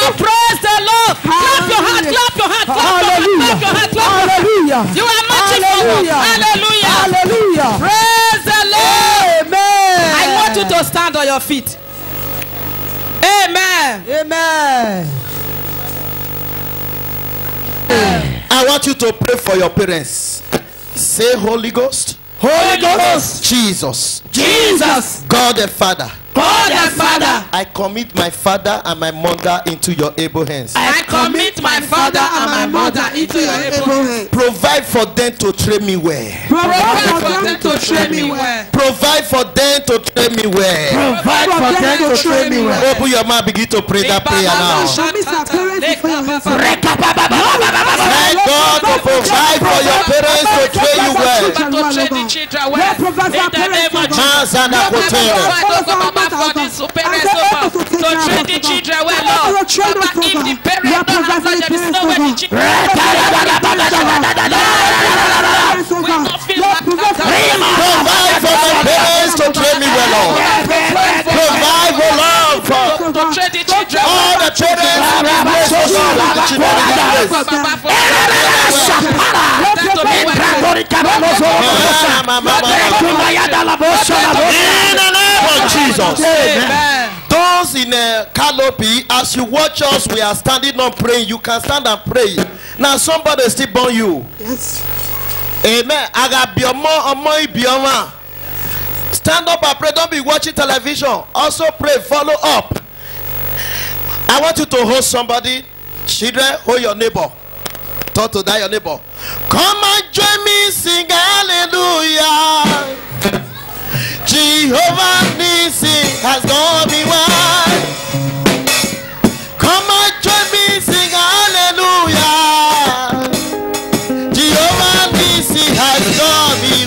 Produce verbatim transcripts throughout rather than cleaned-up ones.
praise the Lord. Clap your hand, clap your hand, clap your hand, clap your hand, clap your hand. You are marching forward. Hallelujah. Hallelujah. Praise the Lord. Amen. I want you to stand on your feet. Amen. Amen. I want you to pray for your parents. Say, Holy Ghost. Holy Ghost. Jesus. Jesus. God the Father. God the Father. I commit my father and my mother into your able hands. I commit my father and my mother into your able hands. Provide for them to train me well. Provide for them to train me well. Provide for them to train me well. Provide for them to train me well. Open your mouth, begin to pray that prayer now. Thank God to provide for your parents to train you well. To train the children well. In the name of Jesus. For the parents to train the children well, Lord. Papa, if the parents don't have such a snow when the children will not feel that. Provide for my parents to train me well, Lord. Provide for love for to train the children. all the children who are blessed to serve the children. In the name of Jesus. Amen. Those in a canopy, as you watch us, we are standing up praying. You can stand and pray. Now somebody still born you. Yes. Amen. Stand up and pray. Don't be watching television. Also pray. Follow up. I want you to hold somebody. Children, hold your neighbor. Talk to that your neighbor. Come and join me, sing hallelujah. Jehovah Nissi has done me well. Come and join me, sing hallelujah. Jehovah Nissi has done me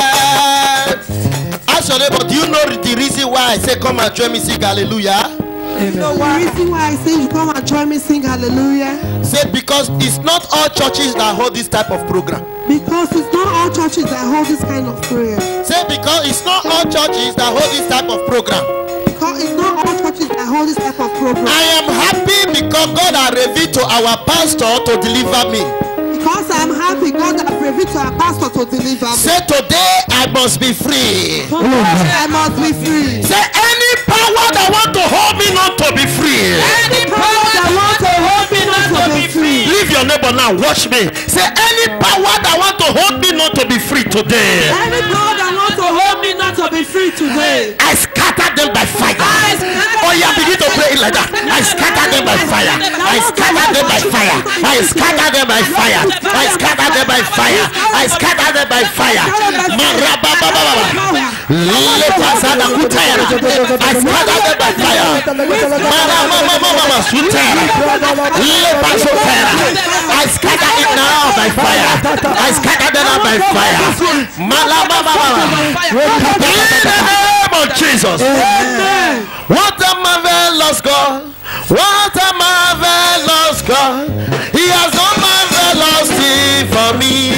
well. Ask your neighbor, do you know the reason why I say come and join me, sing hallelujah? You know why? The reason why I say you come and join me sing hallelujah? Say because it's not all churches that hold this type of program. Because it's not all churches that hold this kind of prayer. Say because it's not all churches that hold this type of program. Because it's not all churches that hold this type of program. I am happy because God has revealed to our pastor to deliver me. Because I'm happy God has revealed to our pastor to deliver me. Say today I must be free. I must be free. Say any power that want to hold me not to be free. Any power that want to hold me not to be free. Leave your neighbor now. Watch me. Say any power that want to hold me not to be free today. Any power that want to hold me not to be free today. I scatter them by fire. Oh yeah, begin to pray it like that. I scatter them by fire. I scatter them by fire. I scatter them by fire. I scatter them by fire. I scatter them by fire. Marabababa. Lepasana kutera. I scatter them by fire. Marabababa sutera. Lepasotera. I scatter it now by fire. I scatter them now by fire. Malabababa. In the name of Jesus. What a marvelous God. What a marvelous God. He has done marvelous things for me.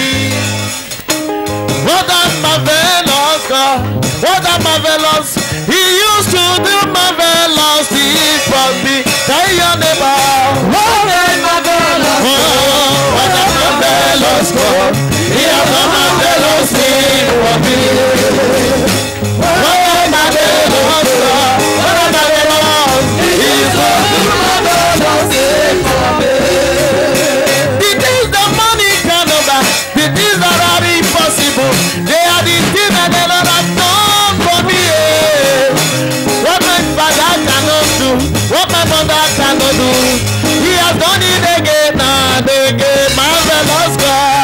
What a marvelous God. What a marvelous. He used to do marvelous things for me. Tell your neighbor. What a marvelous God. What a marvelous God. He has done marvelous things for me. What a marvelous God. What a marvelous. He used to do marvelous things for me. The things the money cannot buy, the things that are impossible, they are the things that the Lord has done for me. What my father cannot do, what my mother cannot do, He has done it again and again. Marvelous God.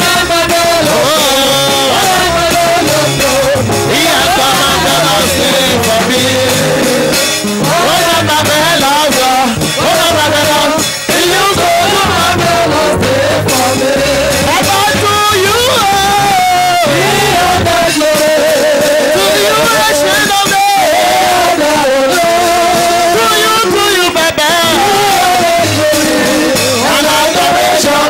He has done marvelous things for me. What a marvelous God. What a marvelous. He used to do marvelous things for me. Baba, to you, He has done glory. To you, ancient of days. To you, to you, Baba. And adoration.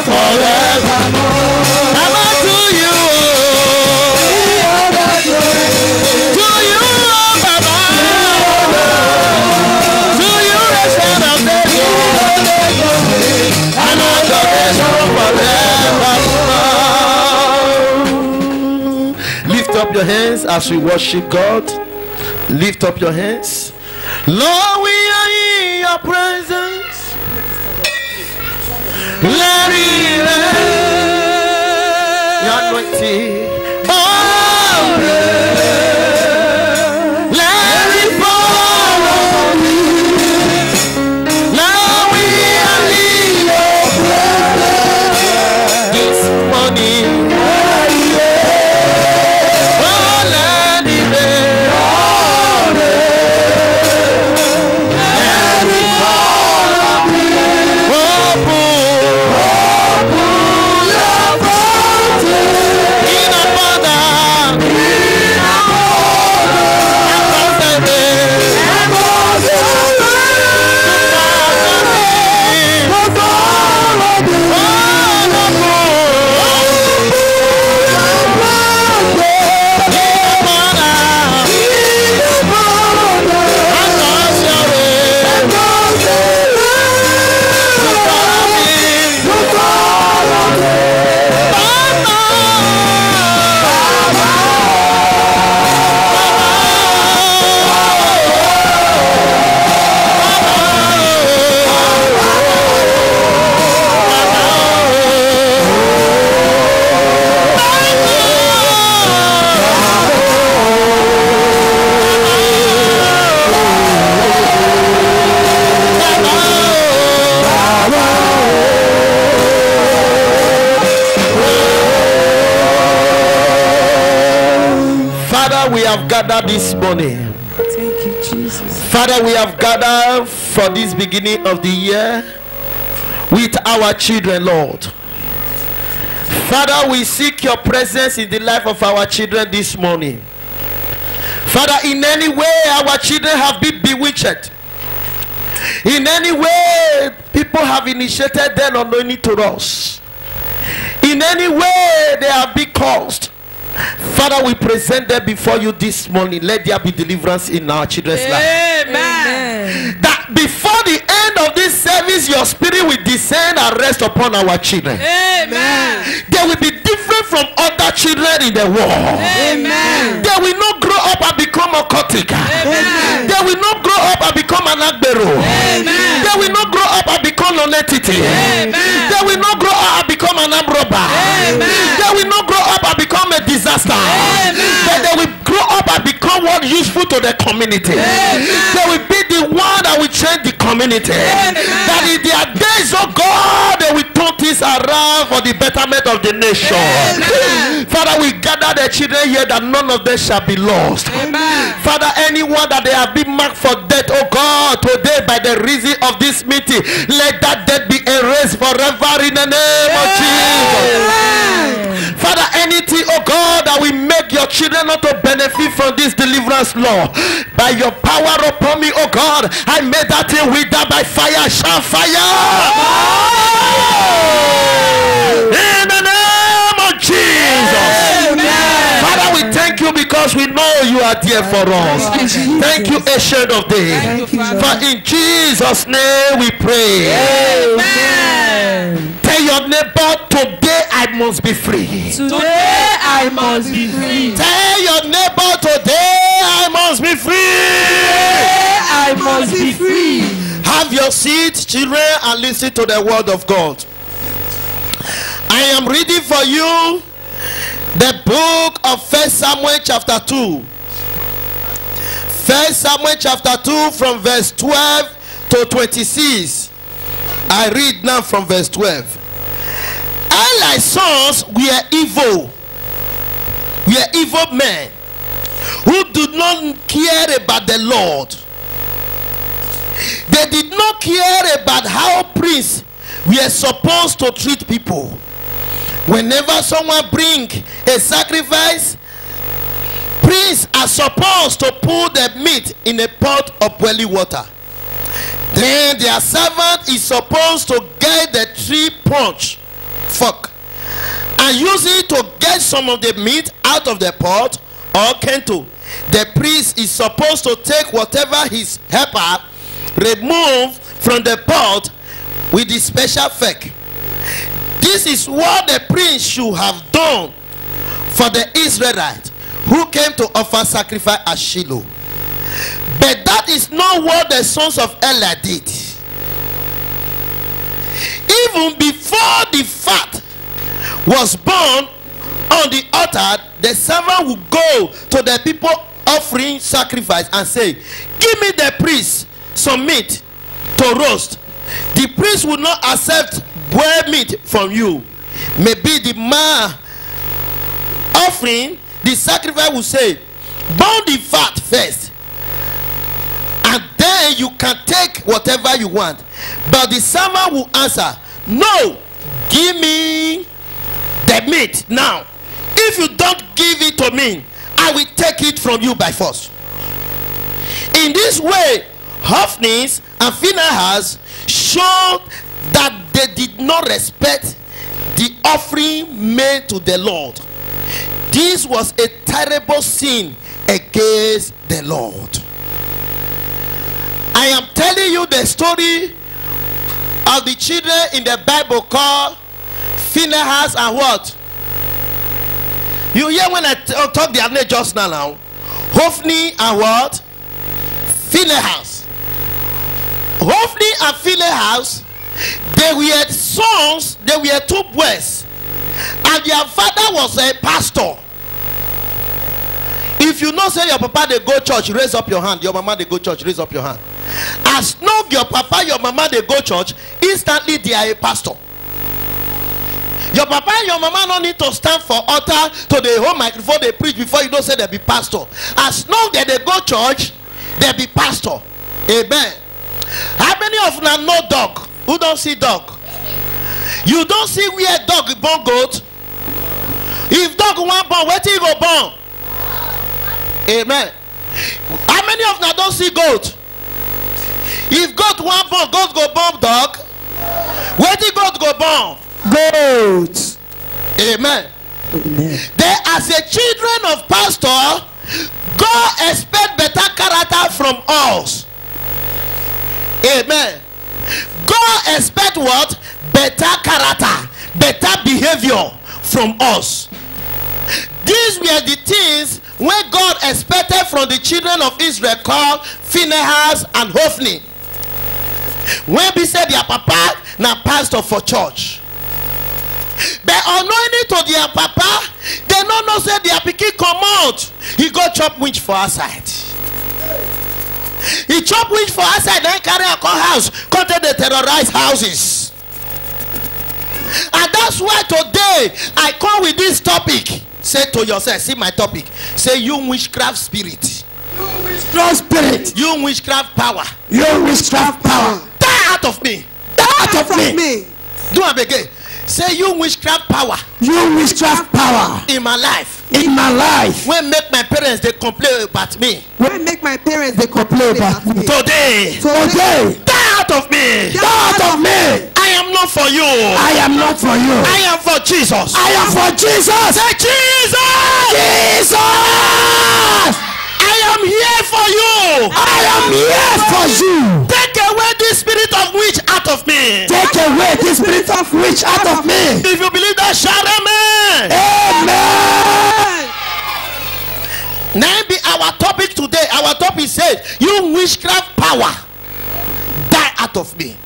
as we worship God, lift up your hands. Lord, we are in your presence. Let it rain. Your anointing. Oh, let it fall on me. Now we are in your presence this morning. We have gathered this morning. Thank you, Jesus. Father, we have gathered for this beginning of the year with our children, Lord. Father, we seek your presence in the life of our children this morning. Father, in any way our children have been bewitched, in any way people have initiated them unknowingly to us, in any way they have been caused, Father, we present them before you this morning. Let there be deliverance in our children's life. Amen. That before the end of this service, your spirit will descend and rest upon our children. Amen. They will be different from other children in the world. Amen. They will not grow up and become occultic. Amen. They will not grow up and become an agbero. Amen. They will not grow up and become non-entity. Amen. They will not grow up and become an armed robber. Amen. They will not grow up and become a disaster. Amen. But they will grow up and become what useful to the community. Amen. They will be the one that will change the community. Amen. That in their days, oh God, they will turn things around for the betterment of the nation. Amen. Father, we gather the children here that none of them shall be lost. Amen. Father, anyone that they have been marked for death, oh God, today by the reason of this meeting, let that death be erased forever in the name of Jesus. Amen. Father, anything, oh God, that will make your children not to benefit from this deliverance law, by your power upon me, oh God, I made that thing wither by fire. Shout fire! In the name of Jesus. Amen. Father, we thank you because we know you are there for us. Thank you, Ancient of Days. Thank you, Father. For in Jesus' name we pray. Amen. Tell your neighbor, today I must be free. Today I must be free. Tell your neighbor, today I must be free. Today I must be free. Have your seat, children, and listen to the word of God. I am reading for you the book of First Samuel chapter two. First Samuel chapter two from verse twelve to twenty-six. I read now from verse twelve. Eli's sons were evil, were evil men who did not care about the Lord. They did not care about how priests were supposed to treat people. Whenever someone bring a sacrifice, priests are supposed to put the meat in a pot of boiling water. Then their servant is supposed to get the tree punch fork and use it to get some of the meat out of the pot or kento. The priest is supposed to take whatever his helper removed from the pot with the special fork. This is what the prince should have done for the Israelites who came to offer sacrifice at Shiloh. But that is not what the sons of Eli did. Even before the fat was born on the altar, the servant would go to the people offering sacrifice and say, give me the priest some meat to roast. The priest would not accept boiled meat from you. Maybe the man offering the sacrifice will say, burn the fat first, and then you can take whatever you want. But the servant will answer, no, give me the meat now. If you don't give it to me, I will take it from you by force. In this way, Hophni and Phinehas showed that they did not respect the offering made to the Lord. This was a terrible sin against the Lord. I am telling you the story of the children in the Bible called Phinehas and what? You hear when I talk their name just now, now. Hophni and what? Phinehas. Hophni and Phinehas, they were sons, they were two boys, and their father was a pastor. If you know say your papa they go church, raise up your hand. Your mama they go church, raise up your hand. As long your papa, your mama they go church, instantly they are a pastor. Your papa and your mama don't need to stand for altar to the whole microphone they preach before you don't say they be pastor. As long that they go church, they be pastor. Amen. How many of them know dog? Who don't see dog? You don't see where dog born goat. If dog want born, where till you go born? Amen. How many of them don't see goat? If goat want born, goat go born dog. Where till goat go born? Goat. Amen. Amen. They, as a children of pastor, God expect better character from us. Amen. God expect what? Better character, better behavior from us. These were the things when God expected from the children of Israel called Phinehas and Hophni. When we said their papa now pastor for church. But unknowingly to their papa, they don't know say their pikin come out. He go chop winch for outside. He chop winch for outside, then carry a call house, come to the terrorize houses. And that's why today I come with this topic. Say to yourself, see my topic. Say you witchcraft spirit. You witchcraft spirit. You witchcraft power. You witchcraft power. Die out of me. Die out of me. Do it again. Say you witchcraft power. You witchcraft power in my life. In my life. When make my parents they complain about me. When make my parents they complain about me. Today. Today. Die out of me. Die out of me. I am not for you. I am not for you. I am for Jesus. I am for Jesus. Say Jesus. Jesus. I am here for you. I am here for you. Take away this spirit of witch out of me. Take away this spirit of witch out of me. If you believe that, shout amen. Amen. Now be our topic today. Our topic says, you witchcraft power, die out of me.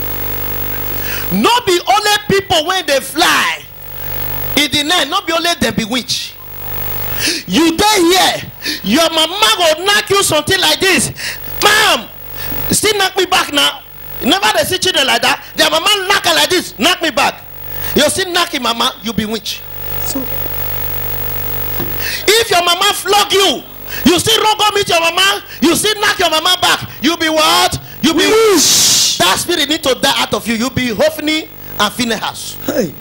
Not be only people when they fly in the night, not be only them be witch. You there here, your mama will knock you something like this. Mom, still knock me back now. Never they see children like that. Their mama knock her like this, knock me back. You still knocking mama, you be witch. So, if your mama flog you, you still run go meet your mama, you still knock your mama back, you be what? You be witch. That spirit need to die out of you. You be Hophni and Phinehas. hey.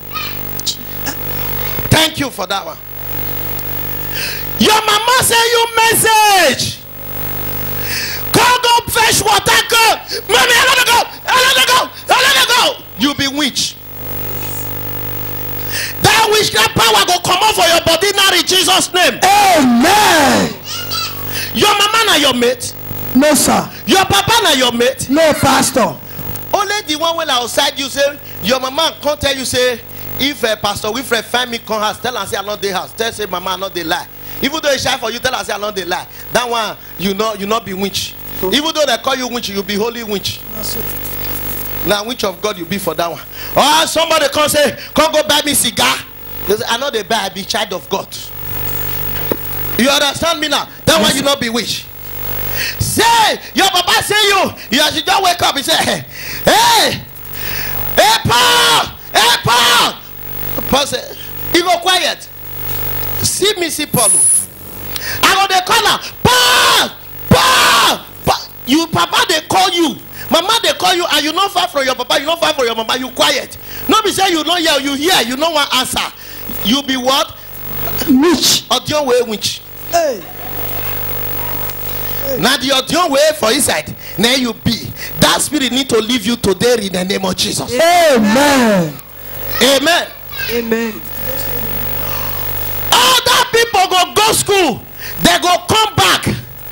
Thank you for that one. Your mama say you message. Go go fetch water, go. Mommy, I let her go. I let her go. I let her go. You be witch. That witchcraft power go come out for your body now in Jesus' name. Amen. Your mama na your mate. No, sir. Your papa na your mate. No, pastor. Only the one when outside you say your mama can't tell you say if a uh, pastor Wilfred find me come house, tell her say I not the house. Tell say mama I not the lie. Even though he shy for you, tell us say I not dey lie. That one you know you not be witch. Even though they call you witch, you be holy witch. Now witch of God you be for that one. Oh, somebody come say, come go buy me cigar. You say, I know they buy, I be child of God. You understand me now? That one you not be witch. Say your papa say you, you should just wake up and say, hey, hey, hey Paul, hey Paul. Paul say, you go quiet. See me see Paul. I go dey call her, Paul, Paul, Paul. You papa they call you. Mama they call you and you not far from your papa, you not far from your mama, you quiet. No be say you not hear, you hear, you no want answer. You be what? Witch. Audio way witch. Hey. Hey. Now the audio way for inside. Now you be. That spirit need to leave you today in the name of Jesus. Amen. Amen. Amen. Other people go go school. They go come back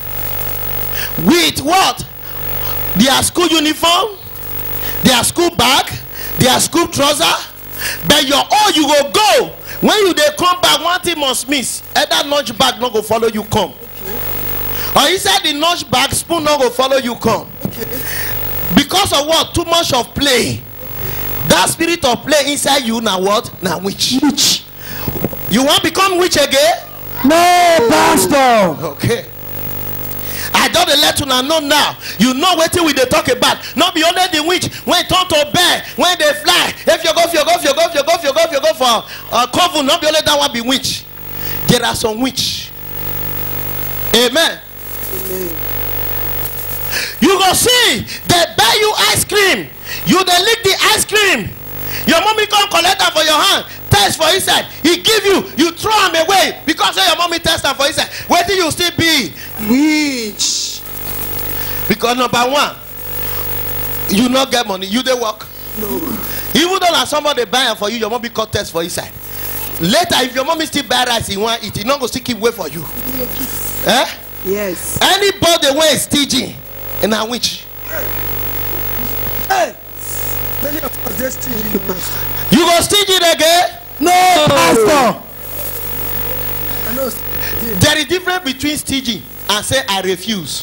with what? Their school uniform, their school bag, their school trouser. But your own you go go. When you they come back, one thing must miss. Either lunch bag not go follow you come. Okay. Or inside the lunch bag, spoon not go follow you come. Okay. Because of what? Too much of play. That spirit of play inside you now what? Now witch. Witch. You want to become witch again? No, Pastor. Okay. I don't let you know now. You know what we they talk about. Not be only the witch when it turn to bear, when they fly. If you go, if you go, if you go, if you go, if you go, if you go for uh, cover, not be only that one be witch. There are some witch. Amen. Amen. You go see they buy you ice cream. You they lick the ice cream. Your mommy come collect them for your hand. Test for inside. He give you. You throw them away because your mommy test them for inside. Where do you still be? Witch. Because number one, you not get money. You they work. No. Even though like somebody buy them for you, your mommy come test for inside. Later, if your mommy still buy rice, he want eat. He not go still keep wait for you. Eh? Yes. Anybody way is stingy in a witch. Hey. Many of us they stingy, Pastor. You go stingy again? No, Pastor. I know. There is difference between stingy and say I refuse.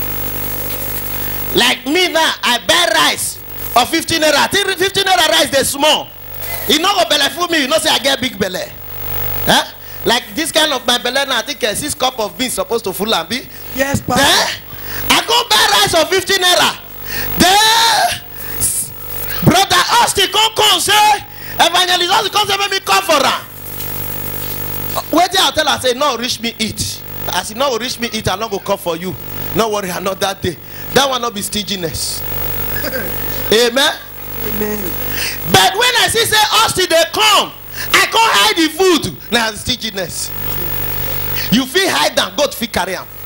Like me now, I buy rice of fifteen naira. I think fifteen naira rice they small. You not go belly for me. You know say I get big belly. Huh? Like this kind of my belly now, I think uh, six cup of beans supposed to full and be. Yes, Pastor. Then I go buy rice of fifteen naira. Then brother Austin come come say evangelist Austin come say make me come for her. Wait till I tell her say no reach me eat. As you no reach me eat, I not go come for you. No worry, I not that day. That one not be stinginess. Amen. Amen. But when I see say Austin they come, I can't hide the food. Now stinginess. You feel hide them, God feel carry them.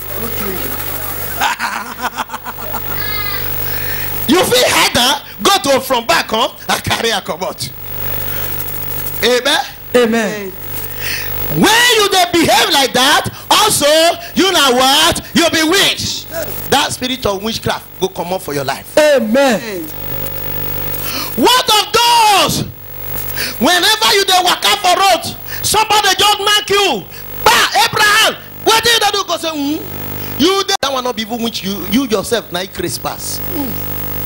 You feel hide them, go to from back home and carry a cupboard. Amen. Amen. When you they behave like that, also you know what? You'll be witch. That spirit of witchcraft will come up for your life. Amen. What of those? Whenever you they walk out for road, somebody just mark you. Bah, Abraham, what did you do? Go say, mm, you that one not be even witch. You you yourself now Christmas. Mm.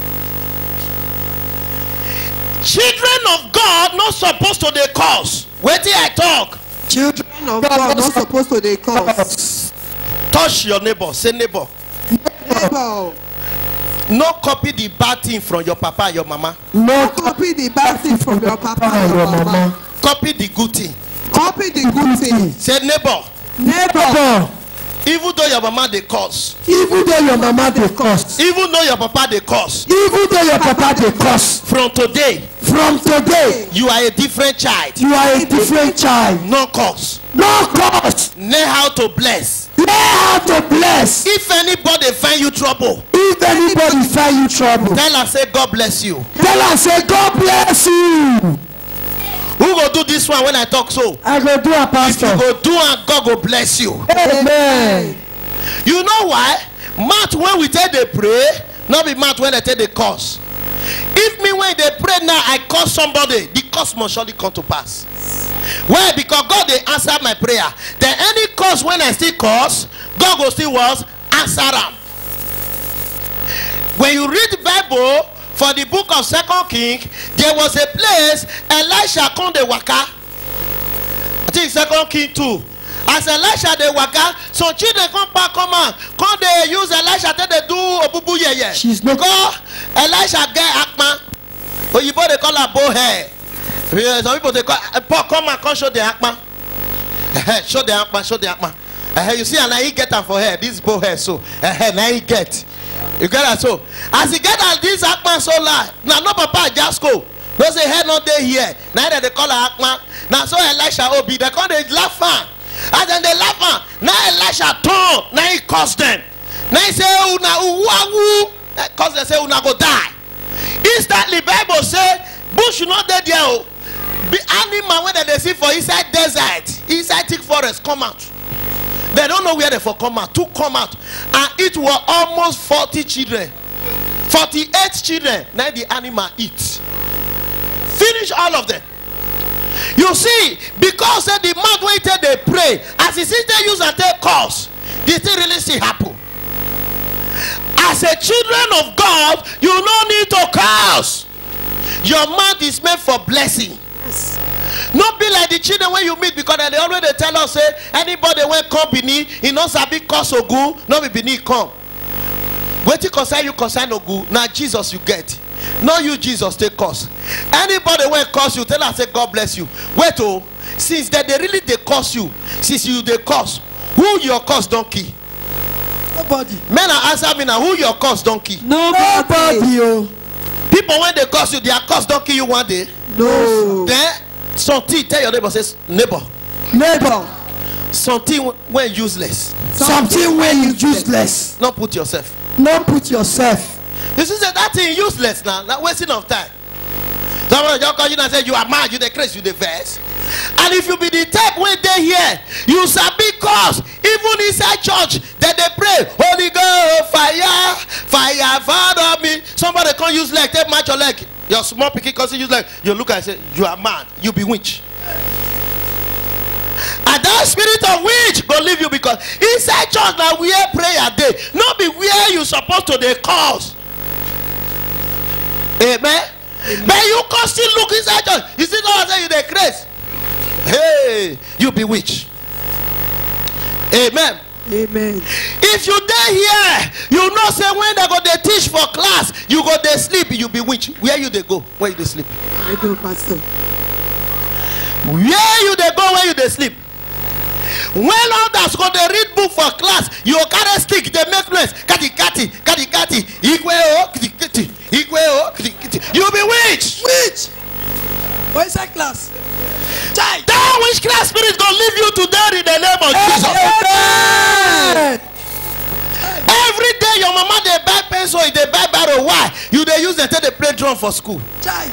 Children of God not supposed to they cause. Wait till I talk. Children of God not supposed to they cause. Touch your neighbor. Say neighbor. Neighbor. No copy the bad thing from your papa and your mama. No copy the bad thing from your papa and your mama. Copy the good thing. Copy the good thing. Say neighbor. Neighbor. Even though your mama they curse. Even though your mama they curse. Even though your papa they curse. Even though your papa they curse. From today. From today. You are a different child. You are a different child. No curse. No curse. Know how to bless. Learn how to bless. If anybody find you trouble. If anybody find you trouble. Tell her say God bless you. Tell her say God bless you. Who go do this one when I talk so? I go do a pastor. If you go do and God go bless you. Amen. You know why? Mouth when we tell they pray, not be mouth when they tell they curse. If me when they pray now I curse somebody, the curse must surely come to pass. Why? Because God they answer my prayer. Then any curse when I still curse, God will still was answer them. When you read the Bible for the book of Second King, there was a place Elisha come the waka. I think Second King two. As Elisha the waka, some children come back, come on, come they use Elisha till they do obubu yeye. She's not. Because Elisha get akma. But you they call her bow hair. Some people they call Paul come and come show the akma. Show the akma, show the akma. Uh, you see, and now he get her for her. This bow hair, so uh, now he get. You get her so. As he get her this akma so loud. Now no papa just go. No say head not there here. Now they call her akma. Now so Elisha obi. They call they laugh her. And then they laugh her. Now Elisha turn. Now he curse them. Now he say una uwawu. Cause they say una go die. Instantly Bible say bush not there there. The animal when they see for inside desert, inside thick forest come out. They don't know where they for come out. Two come out, and it were almost forty children, forty-eight children. Now the animal eat, finish all of them. You see, because uh, the mouth waited they pray, as the sister use and take course, this thing really see happen. As a children of God, you don't need to curse. Your mouth is meant for blessing. Yes. Not be like the children when you meet, because they always they tell us say anybody when come beneath, he knows a big cause of good, not be beneath come. Wait till concern you concern no good. Now Jesus you get. Not you Jesus take cause. Anybody when cause you tell us say God bless you. Wait oh, since that they really they cause you, since you they cause, who your cause donkey? Nobody. Men are answer me now, who your cause donkey? Nobody. Nobody. People when they cause you, their cause donkey you one day. No. Then something tell your neighbor says neighbor. Neighbor. Something when useless. Something when you useless. Not put yourself. Not put yourself. You see that thing useless now, not wasting of time. Someone just call you and say you are mad, you the crazy, you the verse. And if you be the type when they hear, you sabi cause even inside church that they pray, Holy Ghost, fire, fire, follow me. Somebody can't use leg, take match your leg. Your small picky cause use leg. You look and say, you are mad, you be witch. And that spirit of witch go leave you, because inside church now where prayer day, not be where you supposed to the cause. Amen. Amen. But you can still look inside church. You see God say you the grace. Hey, you bewitch. Amen. Amen. If you there here, you know say when they go they teach for class, you go they sleep, you bewitch. Where you they go? Where you they sleep? I do, Pastor. Where you they go? Where you they sleep? When others go they read book for class, you carry stick, they make noise. Kati kati, kati kati, ikwe o, kati kati, ikwe o, kati kati. You bewitch. Witch. What is that class? Child, that witchcraft spirit gonna leave you to die in the name of Jesus. Amen. Every day your mama they buy pencil, they buy barrel. Why? You they use them till they play drum for school. Child.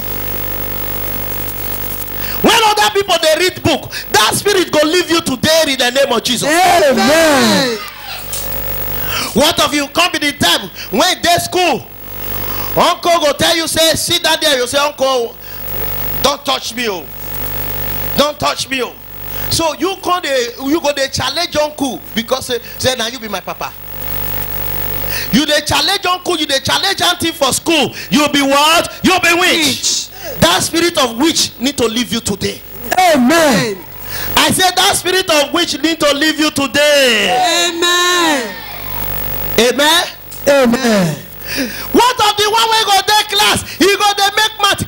When other people they read book, that spirit gonna leave you to die in the name of Jesus. Amen. What of you come in the time when they school? Uncle go tell you say sit down there. You say uncle, don't touch me, oh. Don't touch me, oh. So you go they you go they challenge uncle because say, say now you be my papa. You they challenge uncle, you they challenge auntie for school. You be what? You be witch. That spirit of witch need to leave you today. Amen. I said that spirit of witch need to leave you today. Amen. Amen. Amen. What of the one way go there class? He go they make math.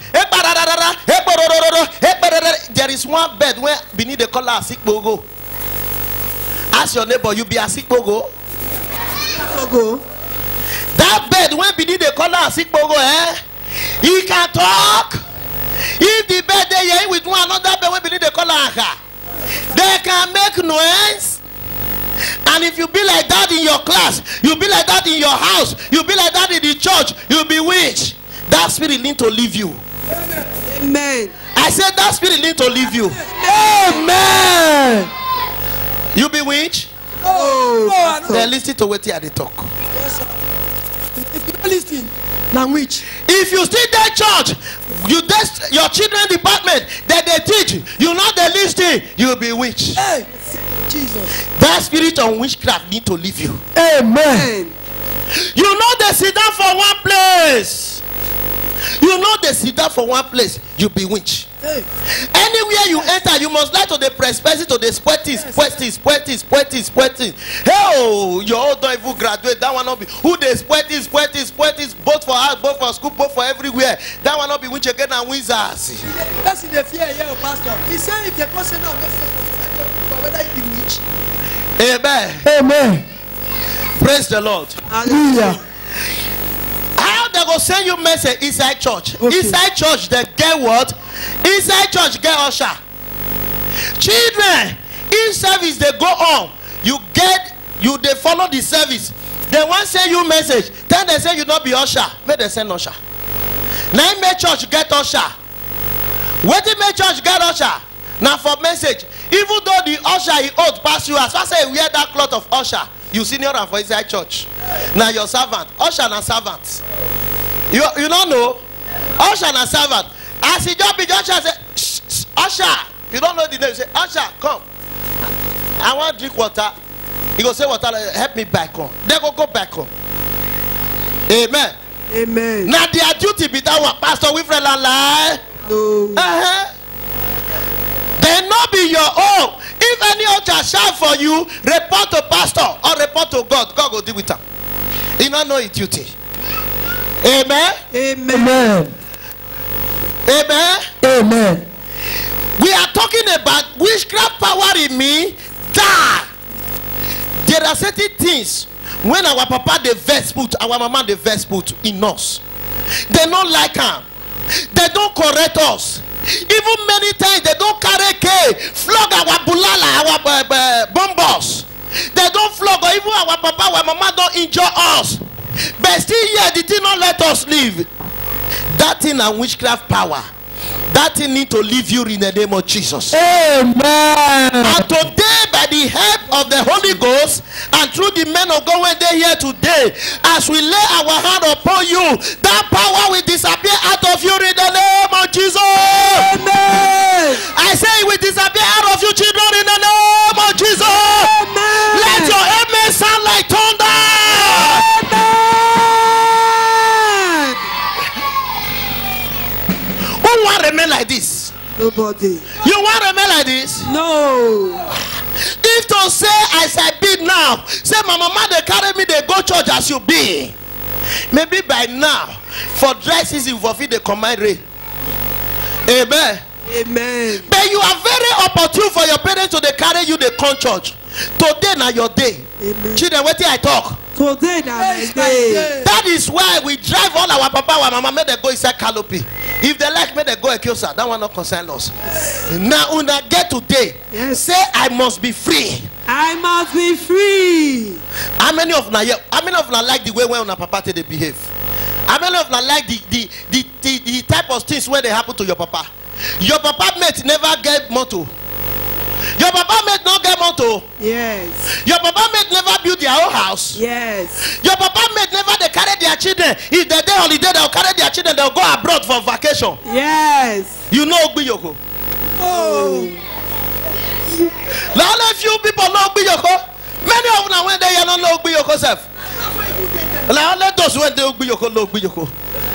There is one bed where beneath the collar a sick bogo. Ask your neighbor, you be a sick bogo. Go. That bed when beneath the collar a sick bogo, eh? He can talk. If the bed they here with one another bed when beneath the collar, they can make noise. And if you be like that in your class, you be like that in your house, you be like that in the church, you be witch. That spirit need to leave you. Amen. I said that spirit need to leave you. Amen. You be witch. Oh, No, Then listen to what they talk. Yes, sir. If you don't listen, Language. If you still there church, you test your children department that they teach, you know the listing, you will be witch. Hey, Jesus. That spirit of witchcraft need to leave you. Amen. You know they sit down for one place. You know they sit down for one place, you be witch. Hey. Anywhere you enter, you must like to the presbytery to the spoitis, spoitis, spoitis, spoitis, spoitis. Hey, your old don't even graduate. That one not be who they spoitis, spoitis, spoitis, both for us, both for school, both for everywhere. That one not be witch again and wizards. That's in the fear here, Pastor. He said if the person not whether he be witch. Amen. Amen. Praise the Lord. Hallelujah. How they go send you message inside church? Okay. Inside church they get what? Inside church get usher. Children, in service they go on. You get you they follow the service. They want send you message. Then they say you not be usher. Make they send usher. Now make church get usher. Wetin make church get usher? Now for message. Even though the usher he old pass you, as far as you wear that cloth of usher, you senior and for inside church. Now your servant, usher and servant. You you don't know, usher and servant. As he just be usher say, shh, shh, usher. You don't know the name. Say usher, come. I want drink water. He go say water. Help me back home. They go go back home. Amen. Amen. Now their duty be that one, Pastor Wilfred lie. No. Uh-huh. They not be your own. If any usher shout for you, report to pastor or report to God. God will deal with them. He not know his duty. Amen. Amen. Amen. Amen. Amen. We are talking about witchcraft power in me. Die. There are certain things when our papa the verse put, our mama the verse put in us. They don't like them. They don't correct us. Even many times they don't carry K, flog our bulala, our uh, uh, bombos. They don't flog, or even our papa, our mama don't injure us. But still here, they did not let us live. That thing and witchcraft power. That thing need to leave you in the name of Jesus. Amen. And today, by the help of the Holy Ghost and through the men of God when they here today, as we lay our hand upon you, that power will disappear out of you in the name of Jesus. Amen. I say it will disappear out of you, children, in the name of Jesus. Amen. Let your amen sound like thunder. Who want to remain like this? Nobody. You want to remain like this? No. If to say as I be now, say my mama they carry me, they go church as you be. Maybe by now, for dry season, for feed the command rain. Amen. Amen. But you are very opportune for your parents to they carry you, they come church. Today now your day. Amen. Children, what I talk? Today na my day. That is why we drive all our papa and mama, make they go inside canopy. If they like, make they go Ekiosa. That one not concern us. Now, when I get today, Yes. say I must be free. I must be free. How many of now? How many of now like the way when una papa they behave? How many of now like the the, the the the type of things where they happen to your papa? Your papa mate never get motor. Your papa mate not get motor. Yes. Your papa mate never build their own house. Yes. Your papa mate never they carry their children. If they day holiday, they'll carry their children. They'll go abroad for vacation. Yes. You know Ogbiyoko. Oh. Now only few people know Ogbiyoko. Many of them when they don't know Ogbiyoko self. Now only those when they Ogbiyoko know Ogbiyoko.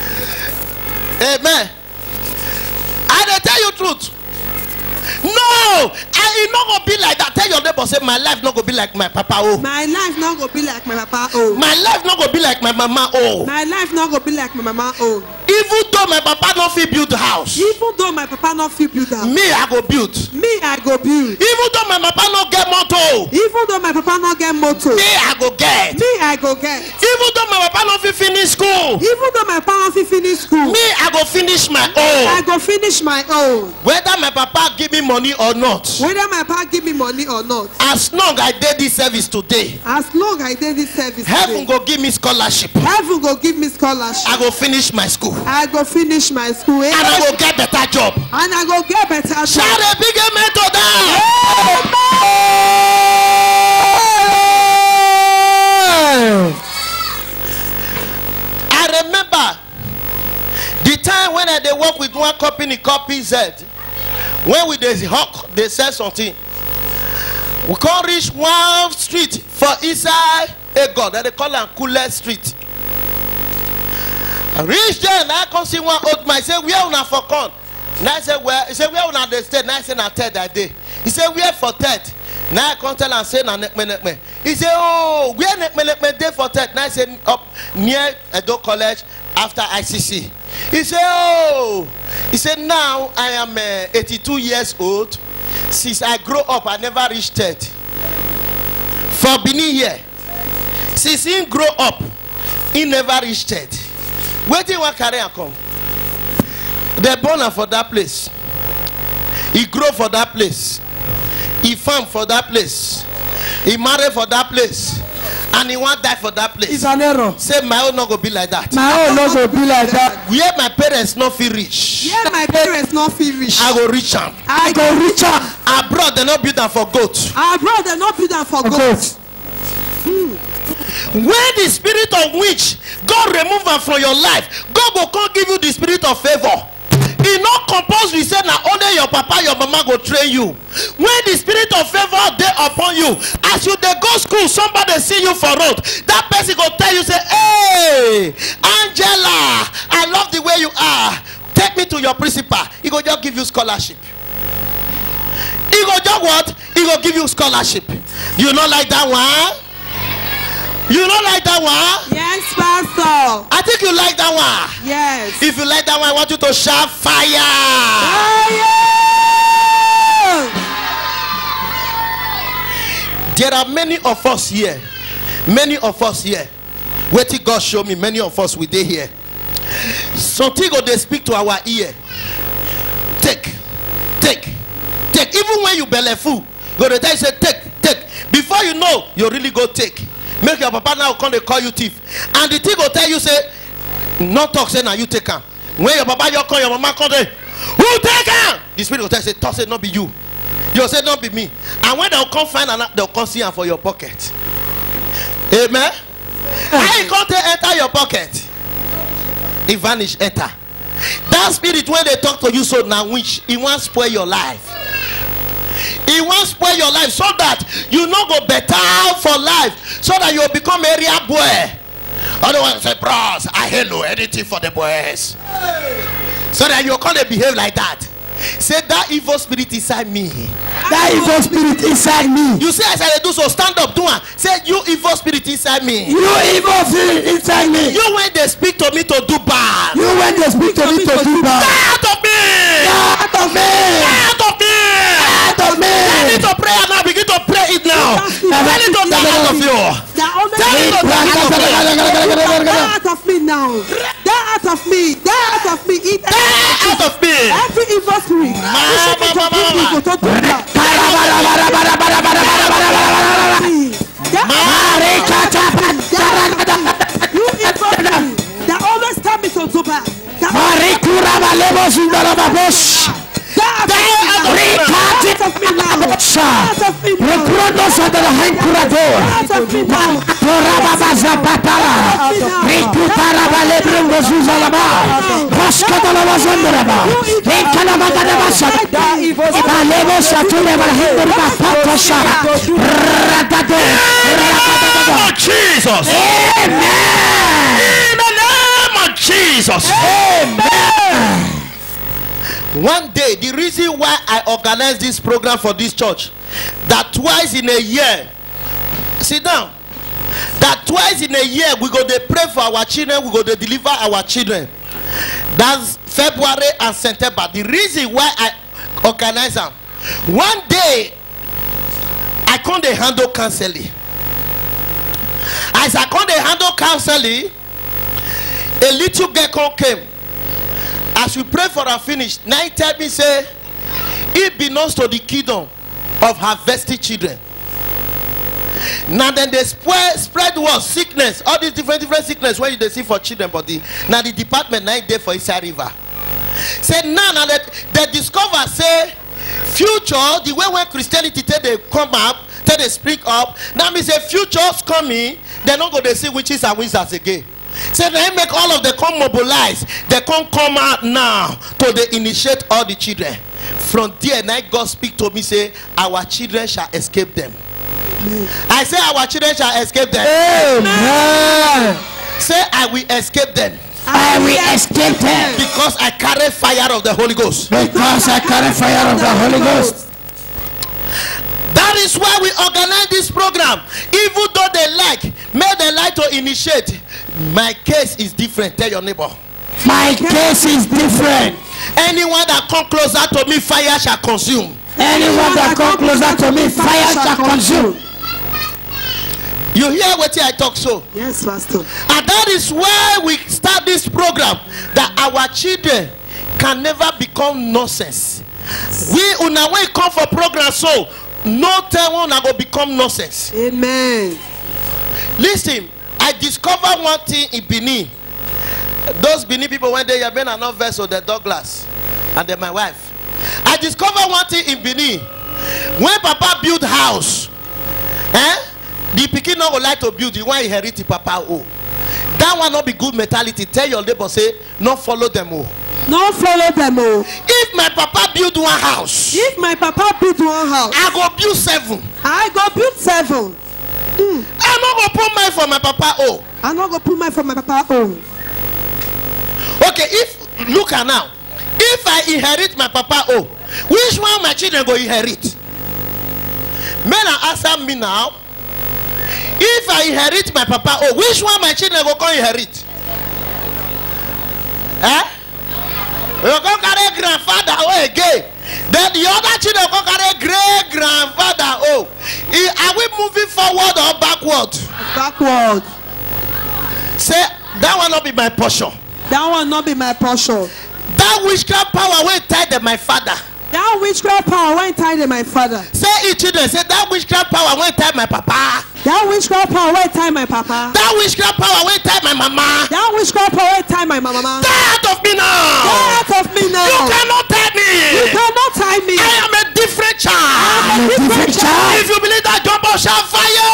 Amen. I dey tell you truth. No, I it not gonna be like that. Tell your neighbor, say my life not gonna be like my papa. Oh, My life not gonna be like my papa. Oh. my life not gonna be like my mama. Oh, My life not gonna be like my mama. Oh. even though my papa not fit build house, Even though my papa not fit build house, me I go build. me I go build. Even though my papa not get motor, Even though my papa not get motor, me I go get. me I go get. Even though my papa not fit finish school, Even though my papa not fit finish school, me I go finish my I own. go finish my own. Whether my papa give me money or not, Whether my papa give me money or not, as long I did this service today, as long I did this service, heaven today, go give me scholarship. heaven go give me scholarship. I go finish my school, I go finish my school, eh? and I go get better job. and I go get better job. Shout a big amen to that. I remember time when I they work with one company called P Z, when we dey hawk, they sell something. We can't reach one street for inside a god that they call it Kule Street. I reach there and I come see one old man. He say, where una for con? Now I say, where? He say, where una dey stay? Now I say, na third that day. He say, where for third? Now I come tell and say, na nekme nekme. He say, oh, where nekme nekme day for third? Now I say, up near Edo College after I C C. He say, oh. He said, now I am uh, eighty-two years old. Since I grow up, I never reached third. For Benin here, since he grow up, he never reached third. Where do you want career come? They born her for that place. He grow for that place. He farm for that place. He marry for that place. And he want die for that place. It's an error. Say my own not go be like that. My own not go be like that. Where my parents not feel rich. Yeah, my parents not feel rich. I go reach them. I go rich am. Abroad they not build them for goat. Abroad they not build am for goat. When the spirit of witch God remove them from your life, God will come give you the spirit of favor. He not compulsory say na only your papa your mama go train you. When the spirit of favor dey upon you, as you dey go school, somebody see you for road, that person go tell you say, hey Angela, I love the way you are, take me to your principal. He go just give you scholarship. He go just what? He go give you scholarship. You not like that one? You don't like that one? Yes, Pastor. I think you like that one. Yes. If you like that one, I want you to shout fire. Fire! There are many of us here. Many of us here. Wait till God show me. Many of us we dey here. Something go they speak to our ear. Take, take, take. Even when you belly full, go to tell you say take, take. Before you know, you really go take. Make your papa now come they call you thief. And the thief will tell you say, not talk say now you take him. When your papa you call your mama come there, who take him? The spirit will tell you say, talk say not be you. You say not be me. And when they'll come find and they'll come see him for your pocket. Amen. How you come to enter your pocket? He vanish enter. That spirit when they talk to you so now which he wants to spoil your life. He wants to spoil your life so that you not go better for life, so that you will become area boy. Otherwise, say, bros, I hello anything for the boys. So that you can't behave like that. Say that evil spirit inside me. That evil spirit inside me. You say as I do so, stand up, do one. Say you evil spirit inside me. You evil spirit inside me. You when they speak to me to do bad. You when they speak to me to do bad. Get out of me. Get out of me. Get out of me. Get out of me. Tell it to pray now. Begin to pray it now. Tell it to die out of you. Tell it to die out of you. Die out of me now. Die out of me. Die out of me. Eat Die out of me. every evil spirit. Mama, mama, mama. You evil spirit that always tell me to do bad. That out of me now. Out of me Jesus. Amen. In the name of Jesus. Amen. One day, the reason why I organized this program for this church, that twice in a year, sit down, that twice in a year we go to pray for our children, we go to deliver our children. That's February and September. The reason why I organize them, one day I can't handle counseling. As I can't handle counseling, a little girl came. As we pray for her finish, now tell me say it belongs to the kingdom of harvesting children. Now then they spread spread was sickness, all these different different sickness where you they see for children body. Now the department now there for inside river. Say now now that they discover say future the way when Christianity tell they come up, tell they speak up. Now me say futures coming, they're not going to see witches and wizards again. Say they make all of them come mobilize. They can't come out now to they initiate all the children. From there, night God speak to me, say, our children shall escape them. Amen. I say our children shall escape them. Amen. Say I will escape them. I will escape them. Because I carry fire of the Holy Ghost. Because I carry fire of the Holy Ghost. That is why we organize this program. Even though they like, may they like to initiate. My case is different. Tell your neighbor. My case is different. Anyone that come closer to me, fire shall consume. Anyone that come closer to me, fire shall consume. You hear what I talk so? Yes, Pastor. And that is why we start this program, that our children can never become nonsense. We una way come for program, so no time one go become nonsense. Amen. Listen, I discovered one thing in Benin. Those Benin people, when they have been an vessel, the Douglas, and then my wife. I discovered one thing in Benin. When Papa build house, eh? The pikin not go like to build. The one inherit the Papa oh. That one not be good mentality. Tell your neighbor, say, not follow them oh. Not follow them oh. If my Papa build one house, if my Papa build one house, I go build seven. I go build seven. Mm. I'm not gonna put mine for my Papa oh. I'm not gonna put mine for my Papa oh. Okay, if look at now, if I inherit my Papa oh, which one my children go inherit? Men are answer me now. If I inherit my Papa oh, which one my children go come inherit? Eh? You go carry grandfather oh again. Then the other children go carry great grandfather oh. Are we moving forward or backward? Backward. Say that one not be my portion. That one not be my portion. That witchcraft power will tie them my father. That witchcraft power won't tie my father. Say it children, say that witchcraft power won't tie my papa. That witchcraft power won't tie my papa. That witchcraft power won't tie my mama. That witchcraft power won't tie my mama. Get out of me now. Get out of me now. You cannot tie me. You cannot tie me. I am a different child. I am a different child. If you believe that, jump up, shout fire.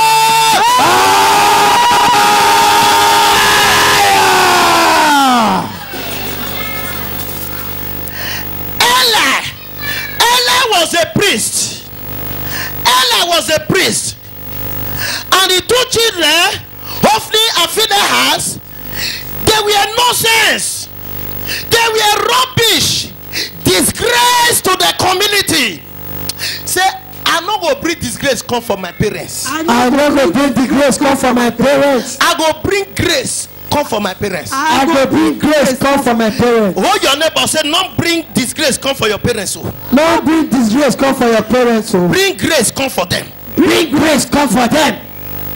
Eli, Eli was a priest. Eli was a priest. And the two children, Hophni and Phinehas, they were nonsense. They were rubbish. Disgrace to the community. Say, I'm not going to bring disgrace come from my parents. I'm not going to bring disgrace come from my parents. I go bring grace come from my parents. I go bring grace come from my parents. Hold your neighbor, say, not bring disgrace come for your parents. Oh. Not bring disgrace come for your parents. Oh. Bring grace come for them. Bring grace come for them.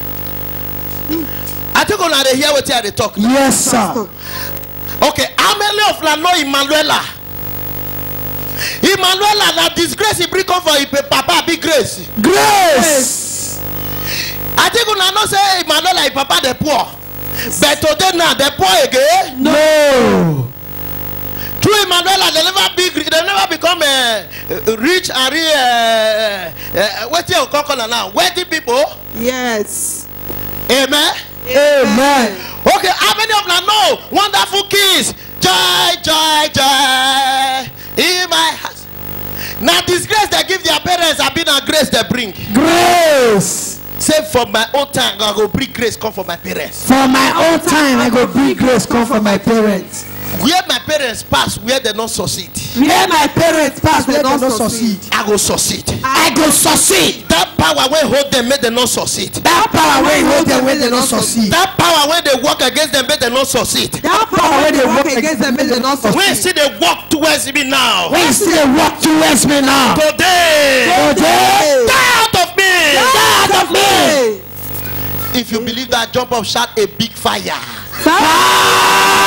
I think on they hear what they talk. Yes, sir. Okay, how many of them know Emmanuela? Emmanuela, that disgrace he bring come for his papa, big grace. Grace. I think on know say Emmanuela, his papa the poor. But today now the poor again. No. Through Emmanuela, they never big, they never become uh, rich and real. Uh, uh, what you call now? Wealthy people. Yes. Amen. Amen. Okay, how many of them know wonderful kids? Joy, joy, joy in my house. Now disgrace they give their parents have been a grace they bring. Grace. Say for my own time I go bring grace come for my parents. For my own time I go bring grace come for my parents. Where my parents pass, where they not succeed. Where my parents pass, where they not succeed. I go succeed. I go succeed. That power will hold them, make them not succeed. That power will hold them, make them not succeed. That power when they work against them, make them not succeed. That power when they work against them, make them not succeed. When see they walk towards me now. When see they walk towards me now. Today. Today. Die out of me. Die out of me. If you believe that, jump up, shout a big fire. Fire.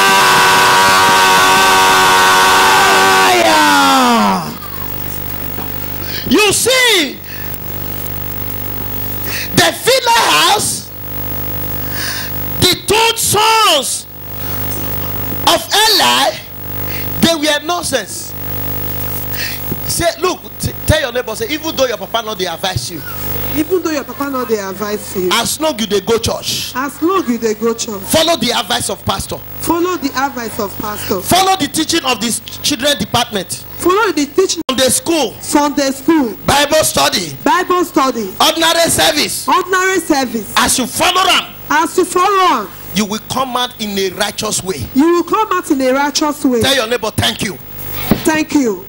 You see, the Phinehas, the two sons of Eli, they were nonsense. Say, look, t tell your neighbor, say, even though your papa not they advise you, Even though your papa not dey advise you, as long you dey go church, as long you dey go church, follow the advice of pastor, follow the advice of pastor, follow the teaching of the children department, follow the teaching from the school, Sunday school, Bible study, Bible study, ordinary service. ordinary service. As you follow them, As you follow am, you will come out in a righteous way. you will come out in a righteous way. Tell your neighbor thank you. Thank you.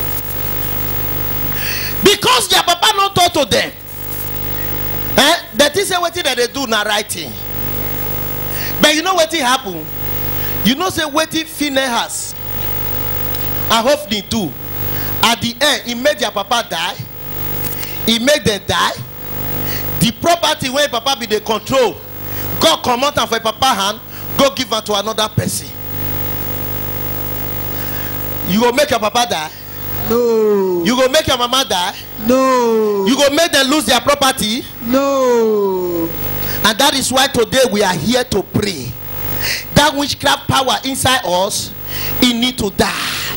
Because their papa not taught to them. Eh? That is what that they do now writing. But you know what happen? You know say what Phinehas and Hophni do. At the end, he made their papa die. He made them die. The property where papa be the control, God come out and for papa hand, go give her to another person. You go make your papa die. No. You go make your mama die. No. You go make them lose their property. No. And that is why today we are here to pray. That witchcraft power inside us, it need to die.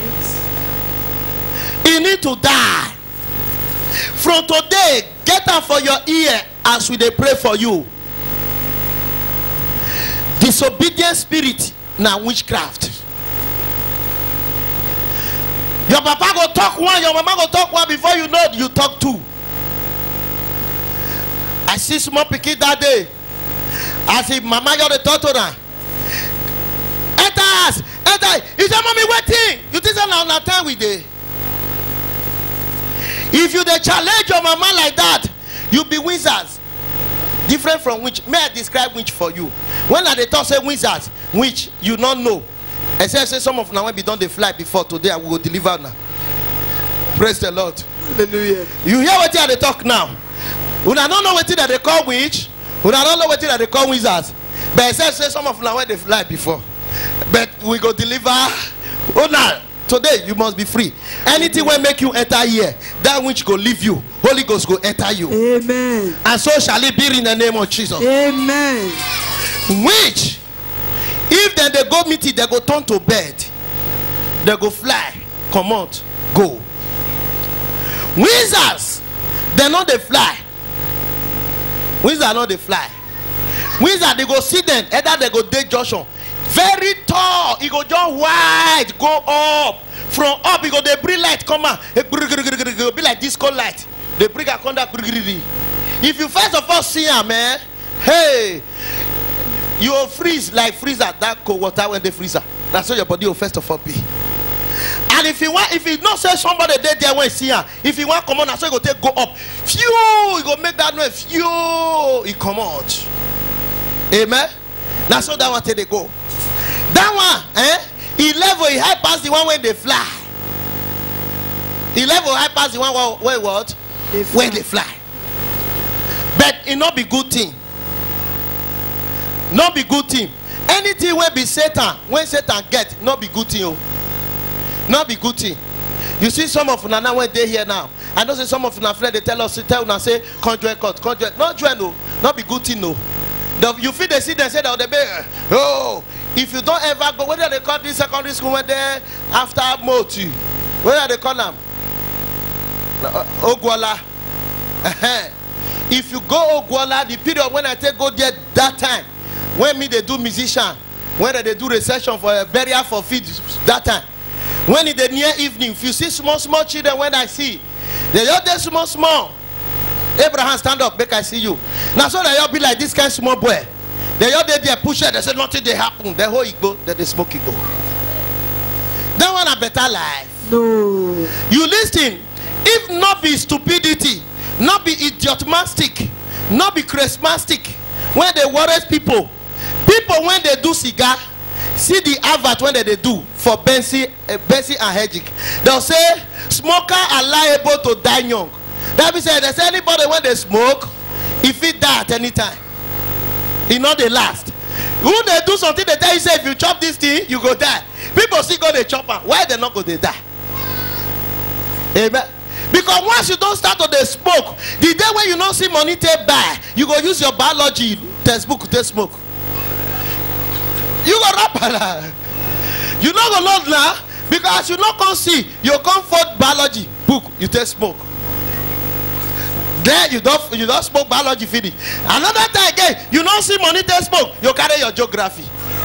It need to die. From today, get out for your ear as we dey pray for you. Disobedient spirit na witchcraft. Your papa go talk one, your mama go talk one, before you know it, you talk two. I see small pikin that day. I see mama got the talk to them. Enter us, enter. He said, mommy, waiting. You think that now na time we dey? If you dey challenge your mama like that, you be wizards. Different from witch. May I describe witch for you? When I dey talk say wizards, which you not know. Except say some of them when be done they fly before today, I will deliver now. Praise the Lord. Hallelujah. You hear what they talk now? Una don't know what that they call witch. Una don't know what that they call wizards. But except say some of them when they fly before. But we go deliver. Oh now, today you must be free. Anything will make you enter here, that which go leave you, Holy Ghost go enter you. Amen. And so shall it be in the name of Jesus. Amen. Which, if then they go meet it, they go turn to bed, they go fly, come out, go. Wizards, they know they fly. Wizards know they fly. Wizards, they go see them, either they go take Joshua. Very tall, he go just wide, go up. From up, he go they bring light, come on. It go be like disco light. They bring a conduct. If you first of all see him, man, hey, you will freeze like freezer, that cold water when they freezer. That's how your body will first of all be. And if you want, if you not say somebody dead there when you see her, if you want come on, so you go take go up. Phew, you go make that noise. Phew, he come out. Amen. That's how that one take they go. That one, eh? He level, he high past the one when they fly. He level high past the one where what? They When they fly. But it not be good thing. Not be good thing. Anything will be Satan. When Satan get, not be good thing. Oh. Not be good thing. You see some of Nana when they here now. I know say some of Nana friend they tell us, tell us say conjure court, conjure. Not join no, not be good thing no. The, you feel they see them say that they be oh. If you don't ever go, whether they call this secondary school when they after Moti, whether they call them Ogwala. If you go Ogwala, the period when I take go there that time, when me they do musician, when they do reception for a burial for feed that time, when in the near evening, if you see small small children, when I see they just there small small. Abraham stand up, make I see you. Now so they all be like this kind of small boy. They all they there push it, they say nothing they happen. They hold it go, then they smoke it go. That one a better life. No. You listen, if not be stupidity, not be idiotmastic, not be charismatic, when they worry people, people when they do cigar, see the advert when they, they do for Bensi, uh, Bensi and Hedgick. They'll say smoker are liable to die young. That means they say anybody when they smoke, if it die at any time, it not they last. Who they do something they tell you say if you chop this thing you go die. People still go they chop am. Why they not go they die? Amen. Because once you don't start to the smoke, the day when you don't see money take buy, you go use your biology textbook to smoke. You go rap. You not go load now because you not come see your comfort biology book you take smoke. Then you don't you don't smoke biology finish. Another time again, you don't see money to smoke, you carry your geography.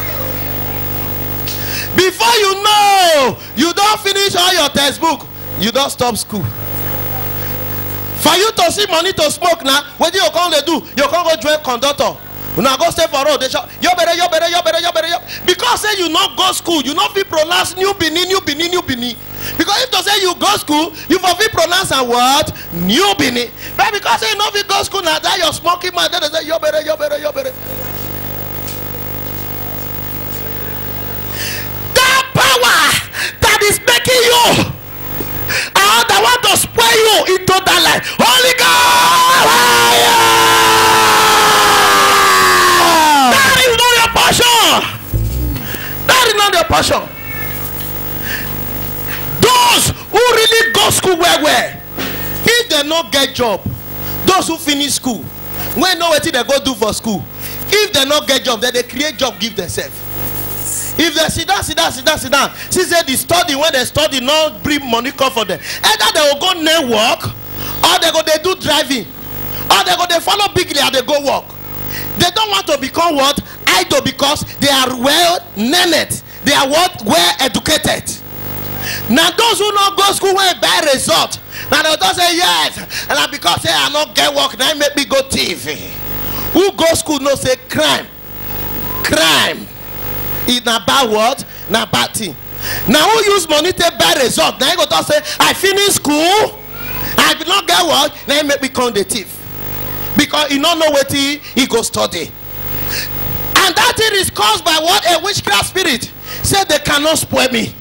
Before you know, you don't finish all your textbook, you don't stop school. For you to see money to smoke now, what do you come to do? You can't go join conductor. You now go stay for road. They shout, you better, you better, you better, you better, you better. Because say you not go school, you not be pronounce new Benin, new Benin, new Benin. Because if to say you go school, you for be pronounce a word new Benin. But because say you not be go school now, that you're smoking man, then they say you better, you better, you better. That power that is making you. I that want to spoil you into that life. Holy God! That is not your passion. That is not your passion. Those who really go school where where, if they not get job, those who finish school, when know what they go do for school, if they not get job, then they create job, give themselves. If they sit down, sit down, sit down, sit down, she said the study, when they study, not bring money come for them. Either they will go network, or they go they do driving, or they go they follow bigly and they go work. They don't want to become what? Idle, because they are well learned. They are what? Well educated. Now those who not go school when bad result, now they don't say yes, and because they are not get work, now make me go T V. Who go school no say crime, crime. It's not bad what? Not bad thing. Now who use money to buy result? Now you go to say, I finish school, I did not get work, now you make me come the thief. Because you don't know what he, he go study. And that thing is caused by what? A witchcraft spirit. Said they cannot spoil me.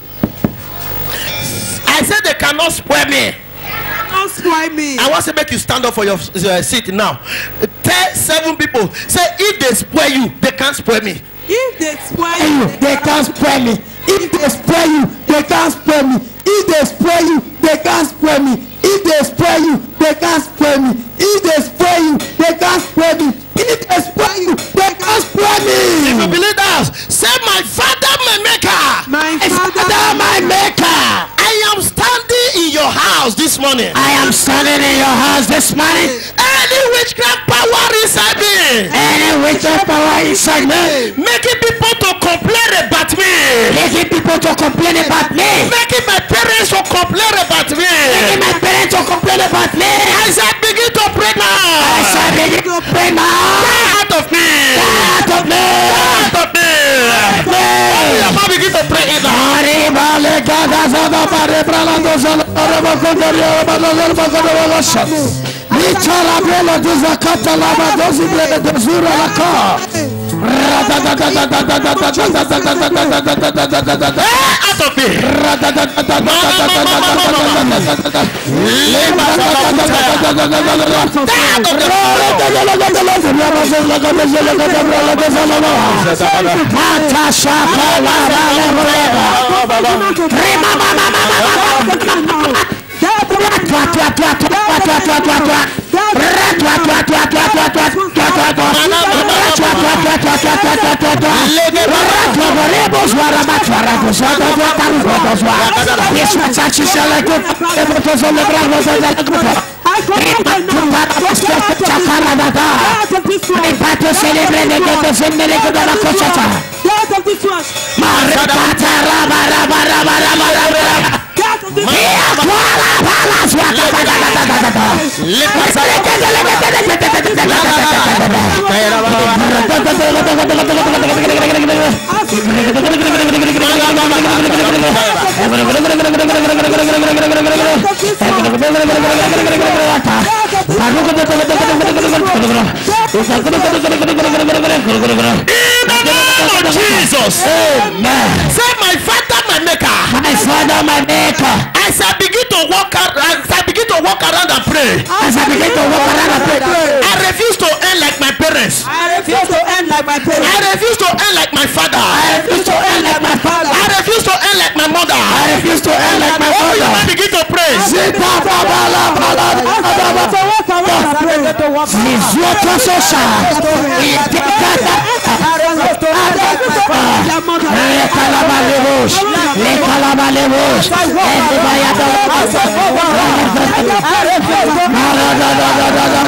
I said they cannot spoil me. Don't spoil me. I want to make you stand up for your uh, seat now. Tell seven people. Say if they spoil you, they can't spoil me. If they spoil you, they can't spoil me. If they spoil you, they can't spoil me. If they spoil you, they can't spoil me. If they spoil you, they can't spoil me. If they spoil you, they can't spoil me. If they spoil you, they can't spoil me. If you believe that, say my Father, my Maker. My Father, my Maker. I am standing in your house this morning. I am standing in your house this morning. Any witchcraft power inside me. Any witchcraft power inside me. Making people to complain about me. Making people to complain about me. Making my parents to complain about me. Making my parents to complain about me. As I begin to pray now. As I begin to pray now. Get out of me. Get out of me. Get out of me. Your mom begin to pray it now. Jesus. Amen. Say my Father, my Maker. My Father, my Maker. As I begin to walk around, as I begin to walk around and pray. As I begin to walk around and pray. I refuse to end like my parents. I refuse to end like my parents. I refuse to end like my father. I refuse to end like my father. I refuse to end like my mother. I refuse to end like my Oh, you father. might begin to pray. Let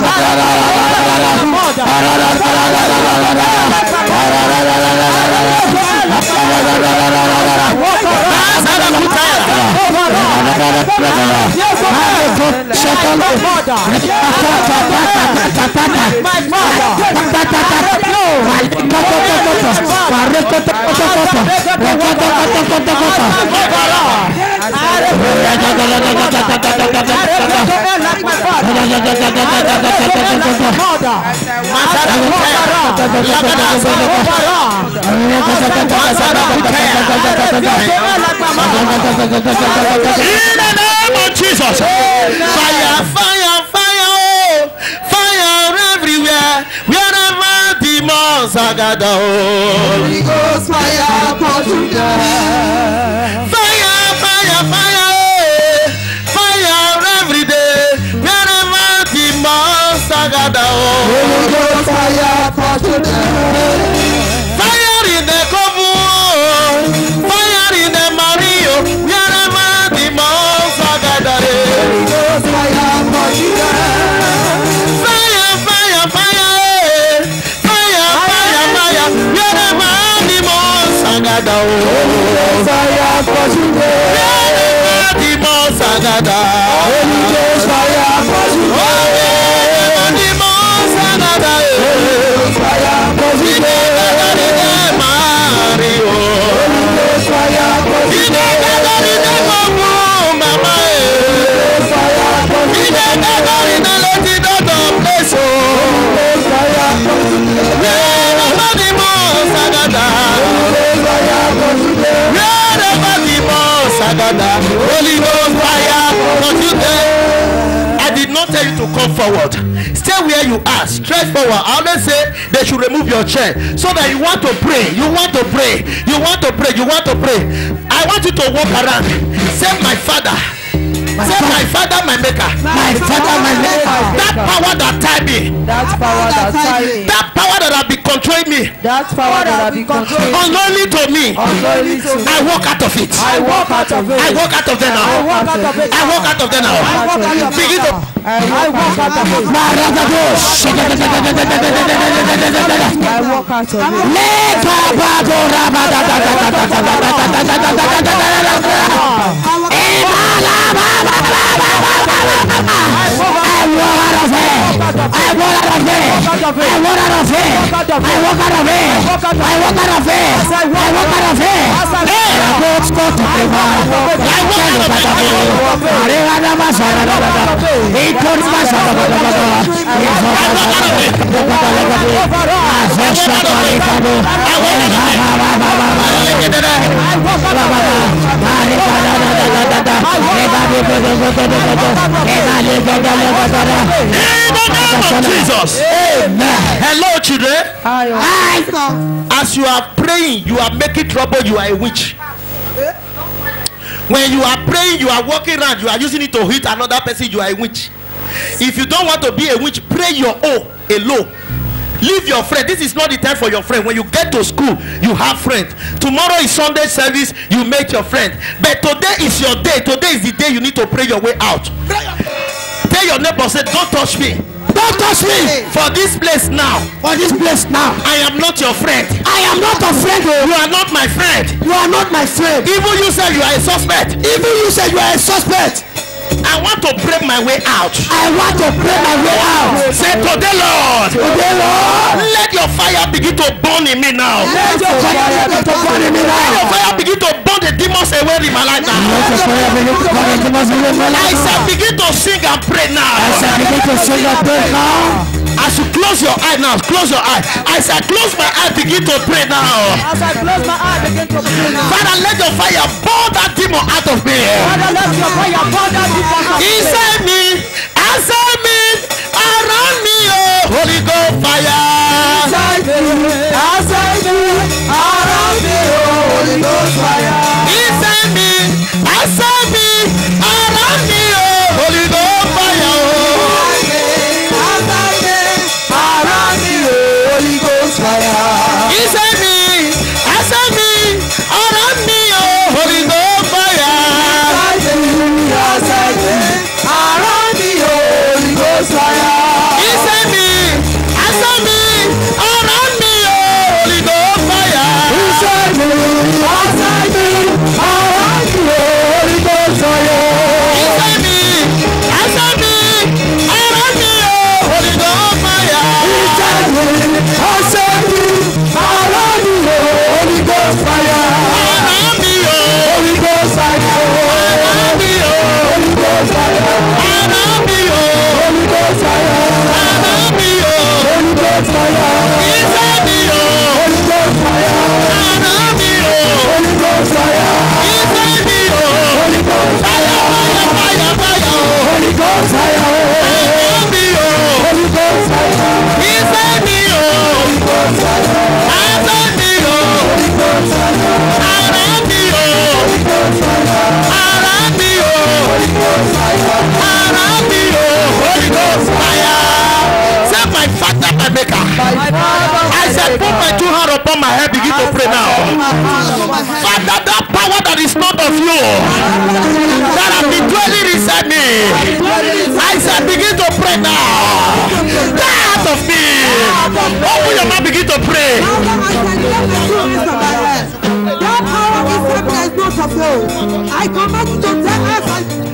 In the name of Jesus, fire, fire, fire, oh, fire everywhere, wherever demons are gathered. Holy Ghost fire consume Fire, fire, fire, oh, fire every day, wherever demons are gathered. Holy Ghost fire consume Fire in the cover, fire in the Mario, wherever demons are gathered. Holy Ghost fire consume Fire, fire, fire, fire, fire, fire, wherever demons are gathered. fire consume Wherever demons are gathered. Holy Ghost fire consume Wherever demons are gathered. fire consume Mario. fire In the gathering, the Mamu, Mama. In the gathering, the Lady Dodo place. Wherever demons are gathered. Wherever demons are gathered. Holy Ghost fire, consume them. I did not tell you to come forward. Stay where you are. Stretch forward. I always say they should remove your chair so that you want to pray. You want to pray. You want to pray. You want to pray. I want you to walk around. Say, my Father. Say, my Father, my Maker. My Father, my Maker. That power that tied me. That power that tied me. That power that have been controlling me. That power that have been controlling me. Unknowingly to me. Unknowingly to me. I walk out of it. I walk out of it. I walk out of them now. I walk out of it. I walk out of them now. I walk out of it. Begin to. I walk out of it. I walk out of it. Jesus. Amen. Hello, children. As you are praying, you are making trouble. You are a witch. When you are praying, you are walking around. You are using it to hit another person. You are a witch. If you don't want to be a witch, pray your own alone. Leave your friend. This is not the time for your friend. When you get to school, you have friends. Tomorrow is Sunday service. You make your friend. But today is your day. Today is the day you need to pray your way out. Tell your neighbor, say, don't touch me. Don't touch me. For this place now. For this place now. I am not your friend. I am not a friend. You are not my friend. You are not my friend. Even you say you are a suspect. Even you say you are a suspect. I want to pray my way out. I want to pray my way out. Say today, Lord. Today, Lord. Let your fire begin to burn in me now. Let your fire begin to burn in me Let your now. fire begin to burn the demons away in my life now. Let your fire begin to burn the demons away in my I life shall now. begin to sing and pray now. I shall begin to sing and pray now. As you close your eye now, close your eye. I shall close my eye, begin to pray now. As I close my eye, begin to pray now. Father, let your fire burn that demon out of me. Father, let your fire burn that demon out of me. Inside me, outside me, around me, oh Holy Ghost fire. Inside me, outside me, around me, oh Holy Ghost fire. Inside me, outside me, around me, oh Holy Ghost fire. Oh. Outside me, around me, oh Holy Ghost fire. Inside me, outside me, around me, oh Holy Ghost fire. Inside me, outside me, around me, oh Holy Ghost fire. Inside me, outside me, upon my head, begin to pray now. Father, that power that is not of you, that have been dwelling inside me, I said, begin to pray now. Get out of me. Open your mouth, begin to pray. That power inside me is not of you. I command you to take us.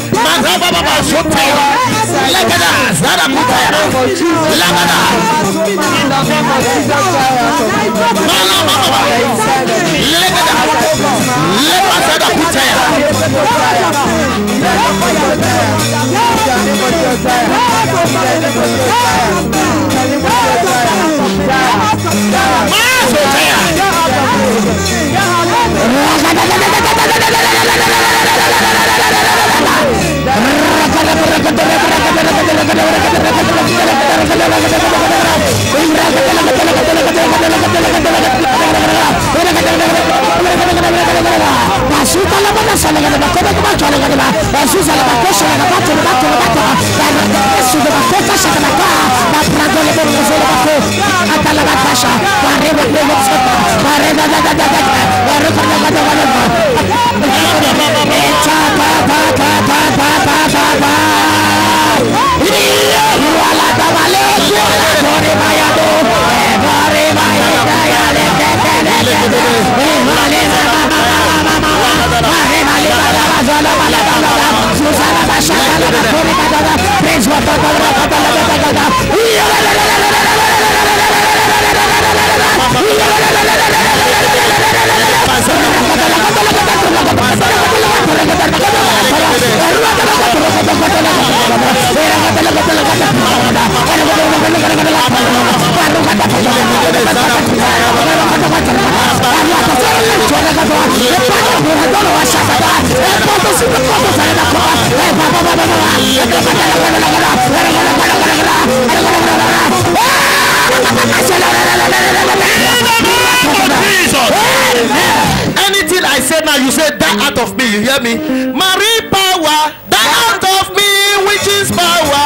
Anything I say now, you say that out of me. You hear me? Marine power, that out of me, which is power.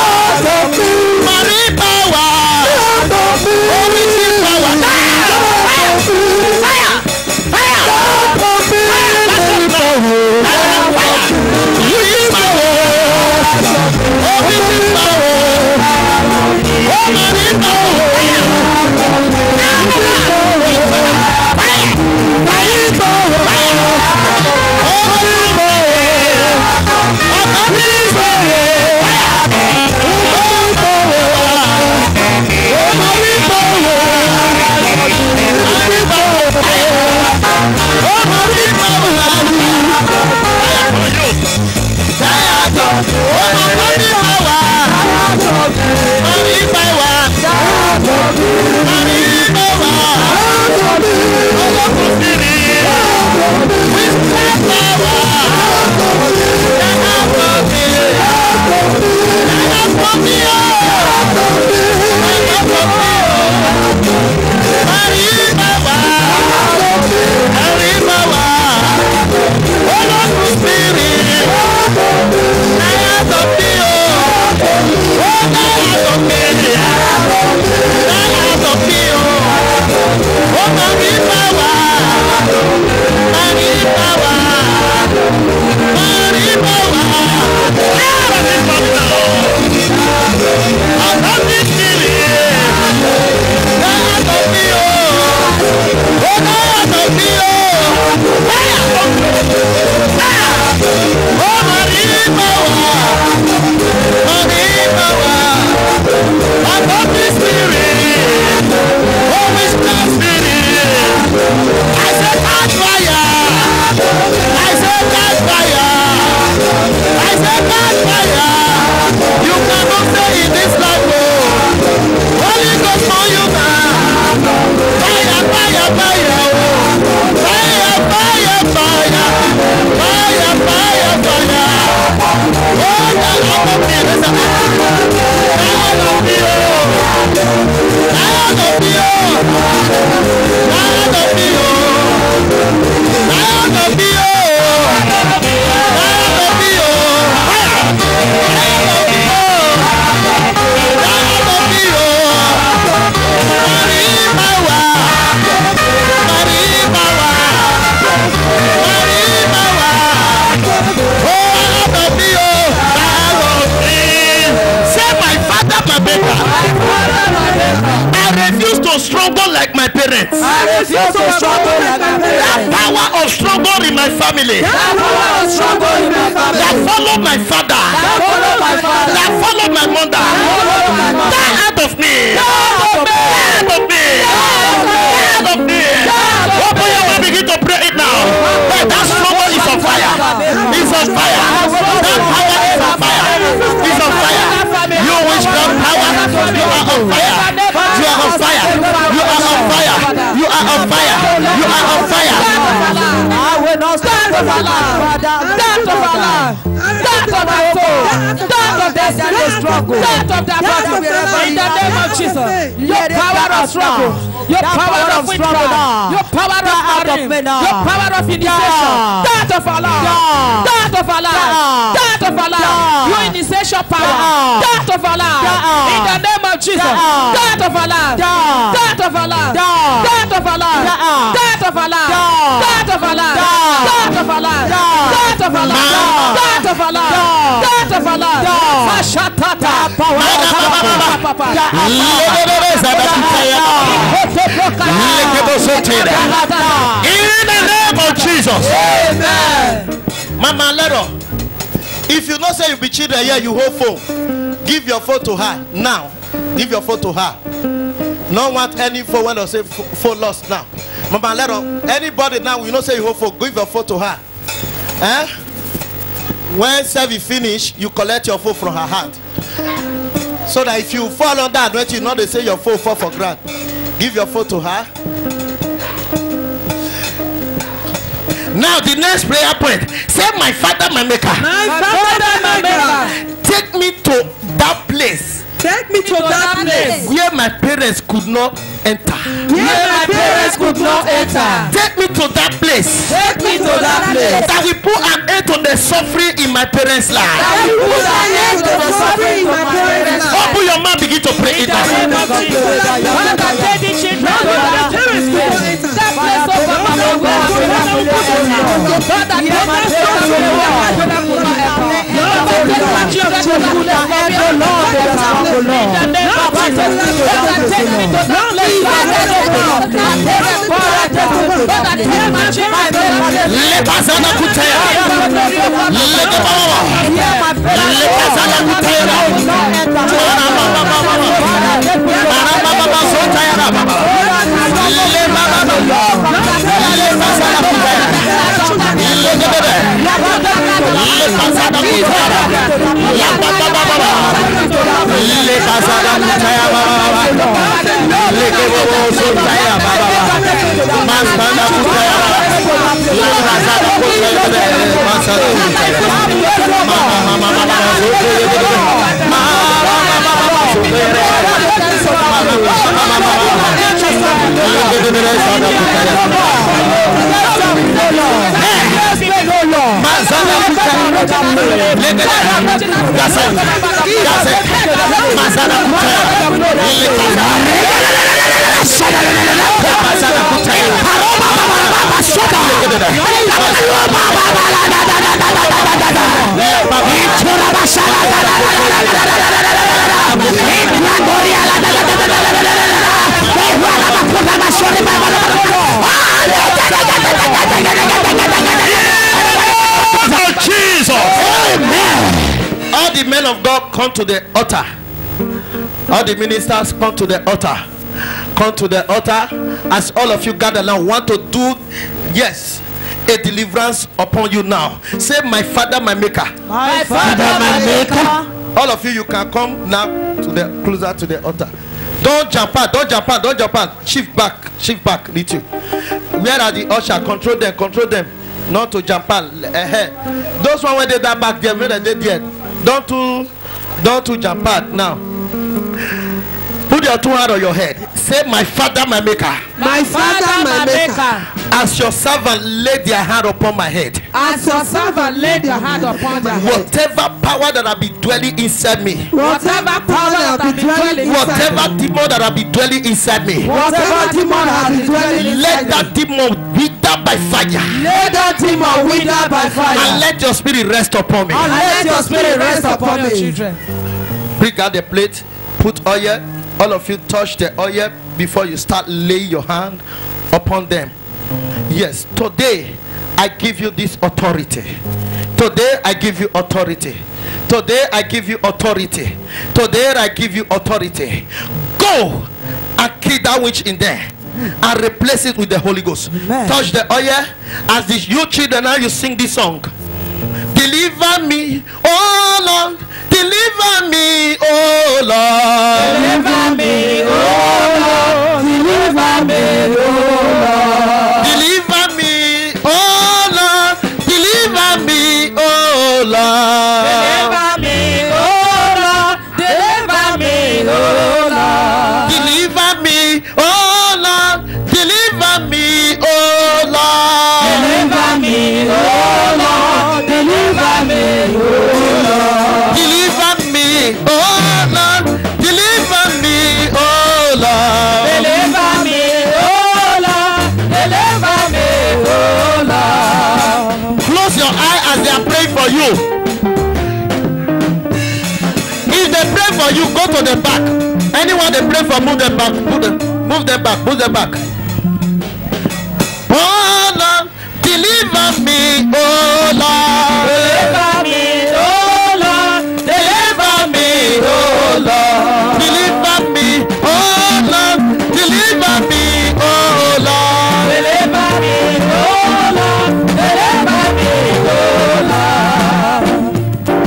Marine power, oh, which is power. Fire, fire, fire, to struggle like my parents. I refuse to struggle like my That parents. power of struggle in my family. That power of struggle in my family. That follow my father. That follow my father. That follow my mother. Follow my mother. Die out of me. Out of me. Die out of me. Die out of me. Open your mouth, begin to pray it now. Hey, that struggle is on fire. It's on fire. That power is on fire. It's on fire. You witchcraft power. You are on fire. You are on fire. You are on fire. You are on fire. You are on fire. I will not stand for my life. Stand for my life. Stand for my soul. Stand of destiny struggle. Stand of that battle. In the name of Jesus. Your power of struggle. Your power of witchcraft. Your power of marine. Your power of initiation. Stand of our life. Stand of our life. Stand of our life. Your initiation power. Stand of our life. In the name of Jesus. Stand of our life. Stand of our life. Stand of our life. Stand of our life. Stand of our life. Stand of our life. Stand of our life. Stand of our life. Stand of our life. Mashatata. In the name of Jesus. Amen. Mama Lero, if you know say you be children here, you hold phone. Give your phone to her now. Give your phone to her. No want any phone when I say phone lost now. Mama Lero, anybody now you know say you hold phone, give your phone to her. Eh? When service finish, you collect your phone from her hand. So that if you fall on that, when you know they say your phone fall for ground, give your phone to her. Now the next prayer point. Say, my father, my maker. My father, my maker. Take me to that place. Take me to that place where my parents could not enter. where my parents could not enter. Take me to that place. Take me to that place That we put an end to the suffering in my parents' life. that will put an end to the suffering in my parents' life. Open your mouth, begin to pray it out. Father, take the children to that parents could not enter. That place of my mother, Father, take my parents to that place could not enter. Lord, take my children to that place. In the name of Jesus, Father, take me to that place. Father, take my children to that place. Lepazana kutaya. Lekebawa. Lepazana kutaya. Marababa sotaya baba. Lepazana Lepazana kutaya. Lekebebe. Lepazana kutaya. Lapababa. Lepazana kutaya baba. Lekebebo sotaya baba. Masana kutaya. Lepazana kutaya bebe. Masana kutaya. Mama mama mama sotaya bebe. Mama mama sotaya. Mama mama mama. Lekebebe sana kutaya. Masana kutaya. Lekebebe. That's it. That's it. Masana kutaya. Masana kutaya. Oh, Jesus. Amen. All the men of God come to the altar. All the ministers come to the altar. Come to the altar. As all of you gather now, want to do, yes, a deliverance upon you now. Say, my father, my maker. My father, my maker. All of you, you can come now to the closer to the altar. Don't jump out, don't jump out, don't jump out. Shift back, shift back, little. Where are the usher? Control them, control them. Not to jump out. Uh-huh. Those one where they that back there, where they there. Don't to, don't to jump out now. Put your two hands on your head. Say, my father, my maker. My father, my maker. As your servant laid their hand upon my head. As your servant laid your hand upon my head. Whatever power that have been dwelling inside me. Whatever power that have been dwelling inside Whatever me. demon that have been dwelling inside me. Whatever demon that have been dwelling inside Let me. that demon wither by fire. Let that demon wither by fire. And let your spirit rest upon me. And let your spirit rest upon me. Bring out the plate. Put oil. All of you touch the oil. before you start laying your hand upon them. Yes, today I give you this authority. Today I give you authority. Today I give you authority. Today I give you authority. Go and kill that witch in there and replace it with the Holy Ghost. Amen. Touch the oil as the you children now you sing this song. Deliver me, oh Lord. Deliver me, oh Lord. Deliver me, oh Lord. Deliver me, oh Lord. Deliver me, oh Lord. Deliver me, oh Lord. Deliver me, oh Lord. Deliver me, oh Lord. Deliver me, oh Lord. Deliver me, oh Lord. Deliver me, oh Lord. Deliver me, oh Lord. Deliver me, oh Lord. Deliver me, oh Lord. Deliver me, oh Lord. Deliver me, oh Lord. Close your eye as they are praying for you. If they pray for you, go to the back. Anyone they pray for, move them back. Move them, move them back. Move them back. Oh Lord, deliver me, oh Lord. Deliver me, oh Lord. Deliver me, oh Lord. Deliver me, oh Lord. Deliver me, oh Lord. Deliver me, oh Lord. Deliver me, oh Lord.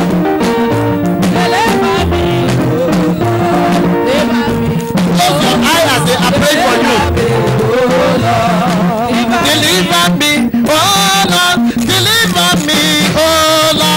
Deliver me, oh Lord. Deliver me. Close your eyes as they are praying for you. Deliver me, oh Lord. Deliver me, oh Lord.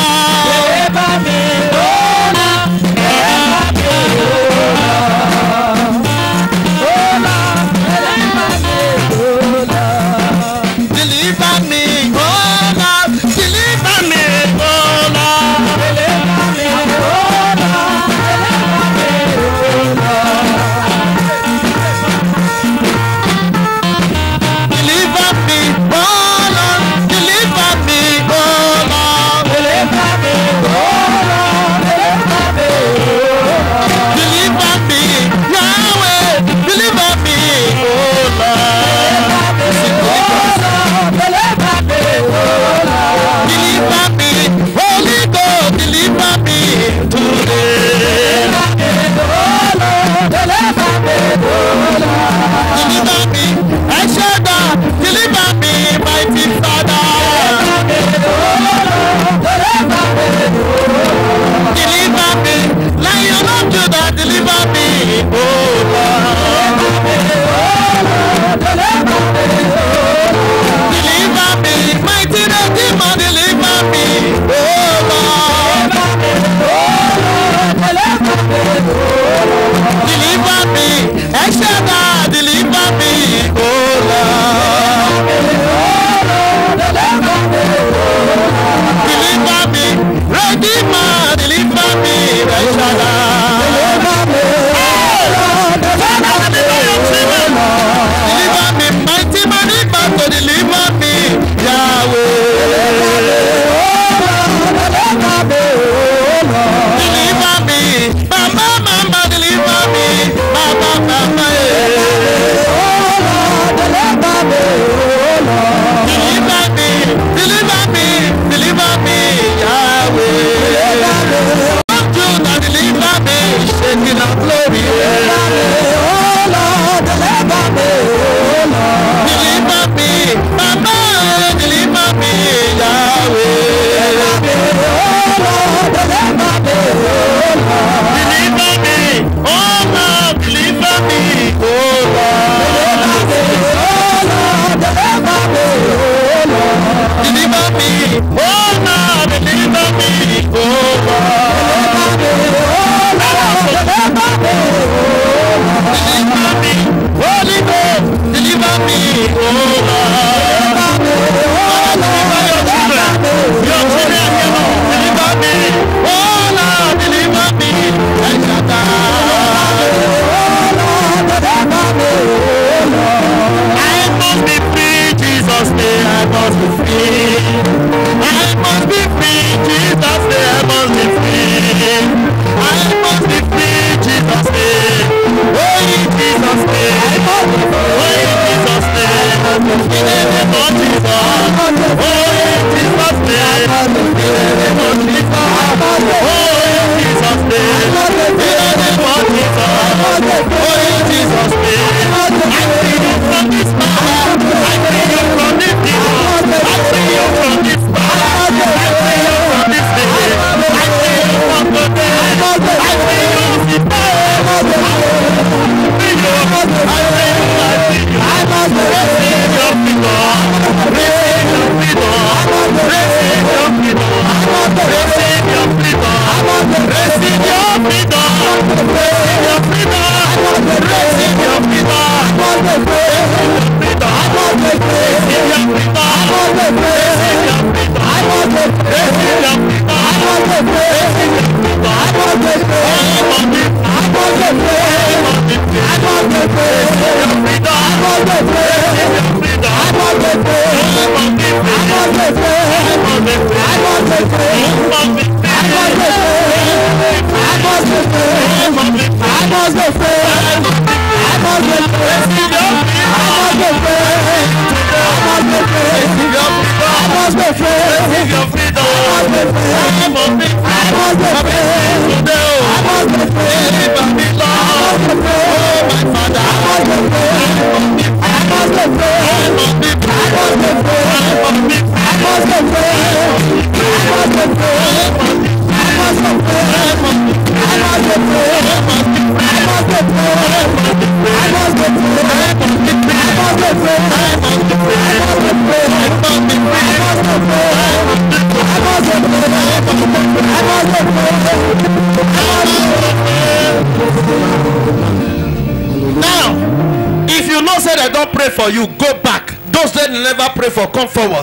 Now, if you know say they don't pray for you, go back. Those that never pray for, come forward.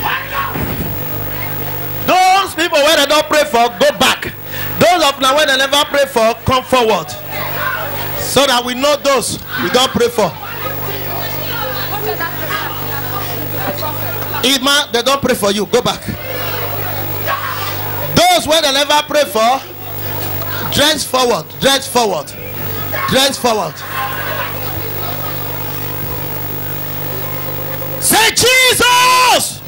Those people where they don't pray for, go back. Those of now where they never pray for, come forward. So that we know those we don't pray for. If man, they don't pray for you, go back. Those where they never pray for, dress forward, dress forward, dress forward. Say Jesus!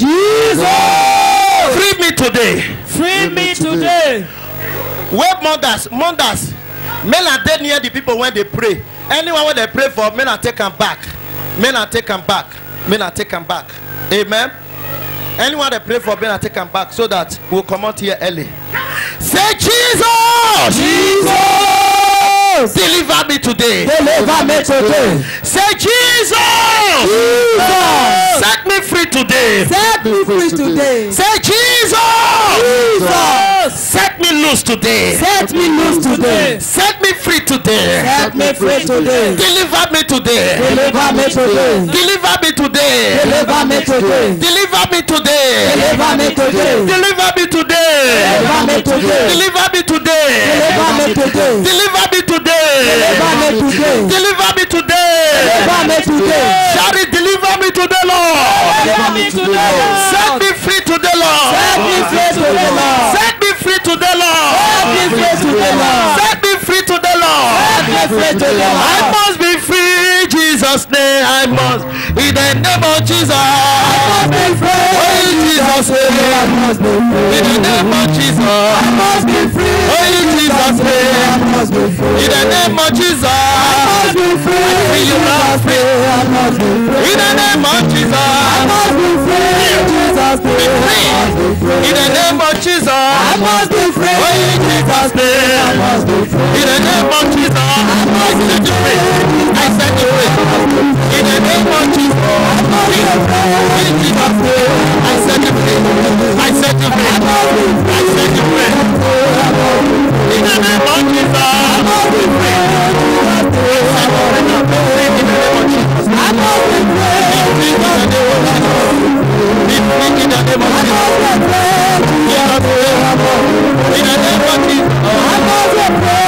Jesus! Free me today. Free me today. Where mothers, mothers, men are dead near the people when they pray. Anyone when they pray for, men are taken back. Men are taken back. Men are taken back. Amen. Anyone they pray for, men are taken back so that we'll come out here early. Say Jesus! Jesus! Deliver me today. Deliver me today. Say Jesus! Jesus! Set me free today. Set me free today. Say Jesus! Jesus! Set me loose today. Set me loose today. Set me free today. Set me free today. Deliver me today. Deliver me today. Deliver me today. Deliver me today. Deliver me today. Deliver me today. Deliver me today. Deliver me today. Deliver me today. Deliver me today. Deliver me today. Deliver me today. Deliver me today. Deliver me today. Shout it, deliver me today, Lord. Deliver me today. Set me free today, Lord. Set me free today, Lord. Set me free today, Lord. Set me free today, Lord. Set me free today, Lord. Set me free today, I Lord. must be free, Jesus' name. I must. In the name of Jesus. I must be free. Oh, in Jesus' name. I must be free. In the name of Jesus. I must be free. Oh, in Jesus' name. I must be free. In the name of Jesus. I must be free. Free you now. Free. I must be free. In the name of Jesus. I must be free. Jesus' Be name. free. I must be free. In the name of Jesus. I must be free. Oh, in Jesus' I name. must be free. In the name of Jesus. I set you free. I set you free. In the name of Jesus. In Jesus' name. I set you free. I set you free. I set you free. In the name of Jesus. I must be free. I set you free. In the name of Jesus. I must be free. Be free in the name of Jesus. Be free in the name of I Jesus. must be free. In the name of Jesus. I must be free.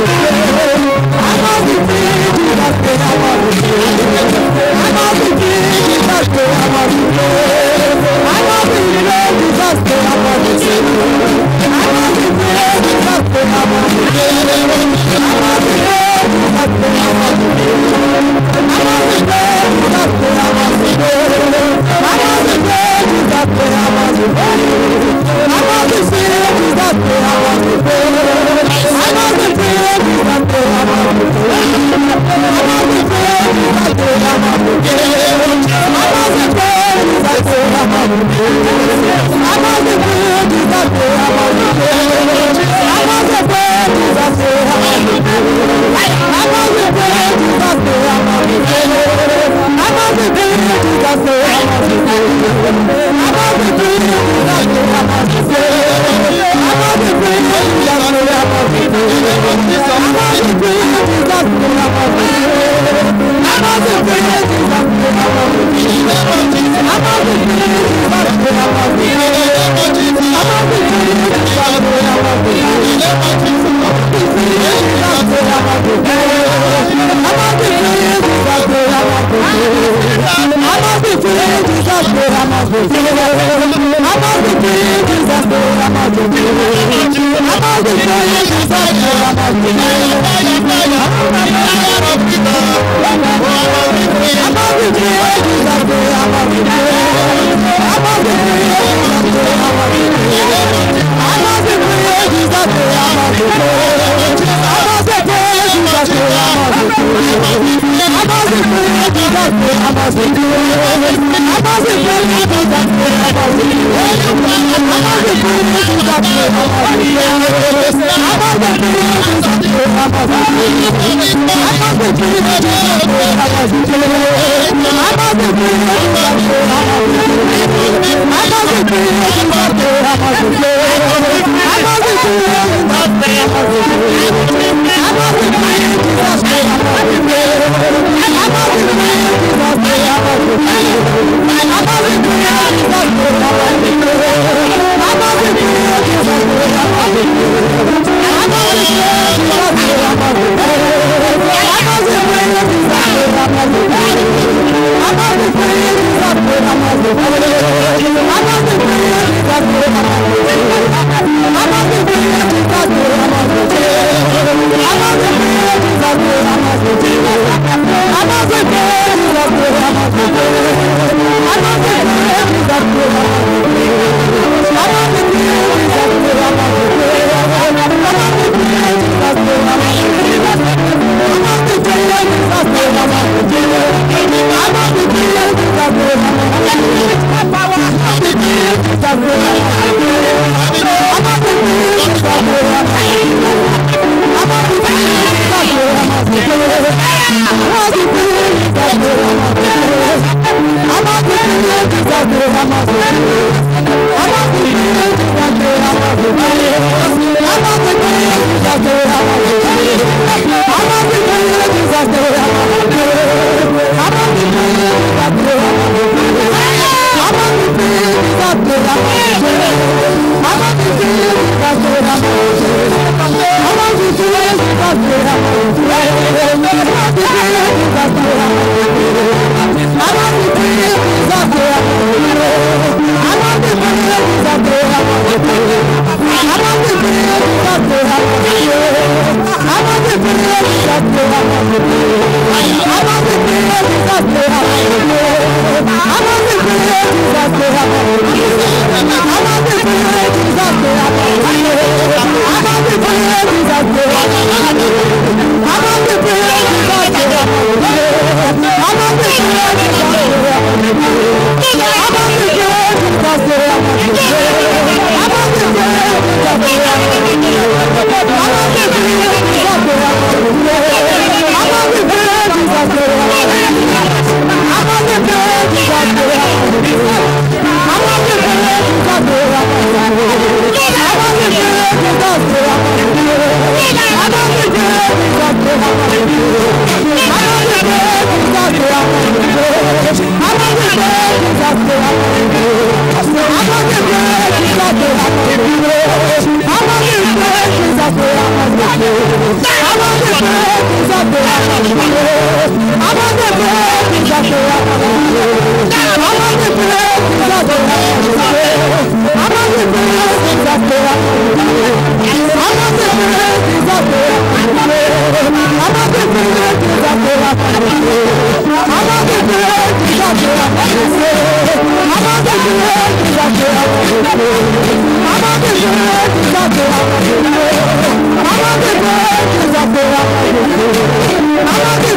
I'm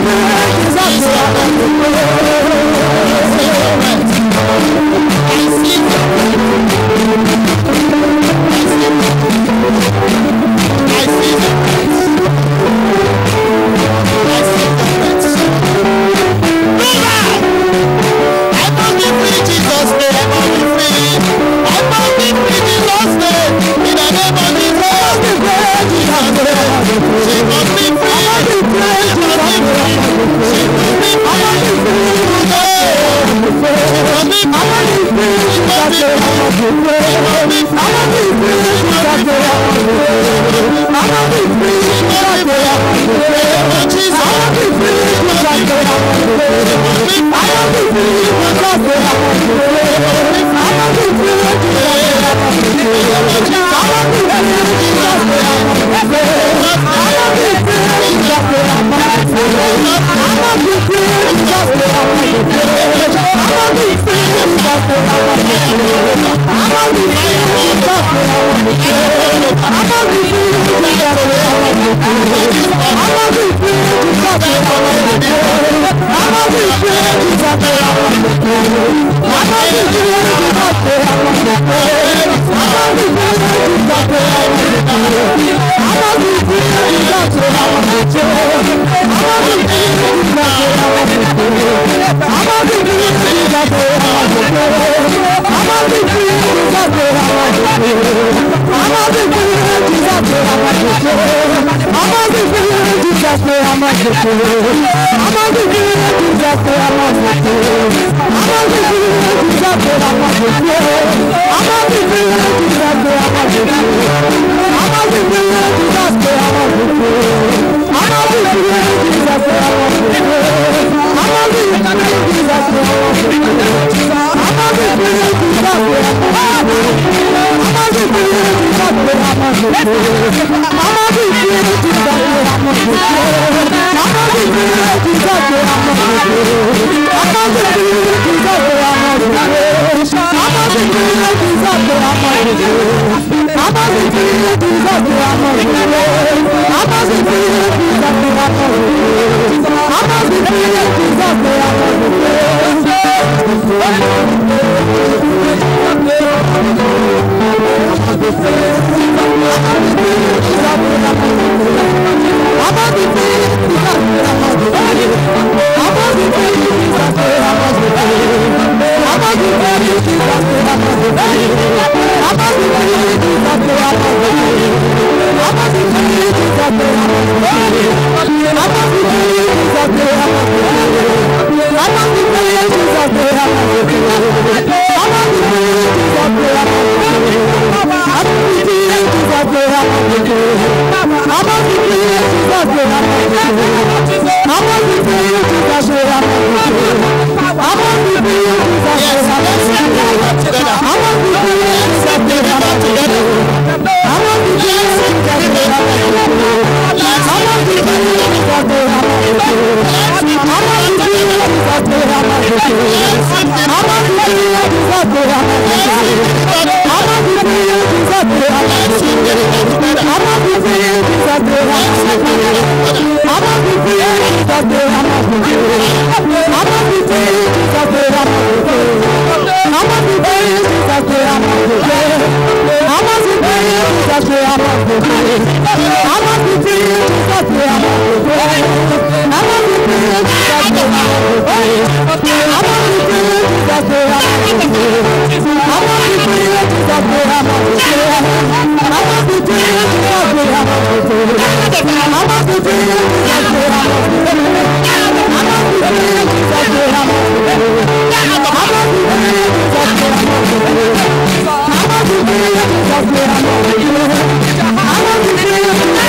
I'm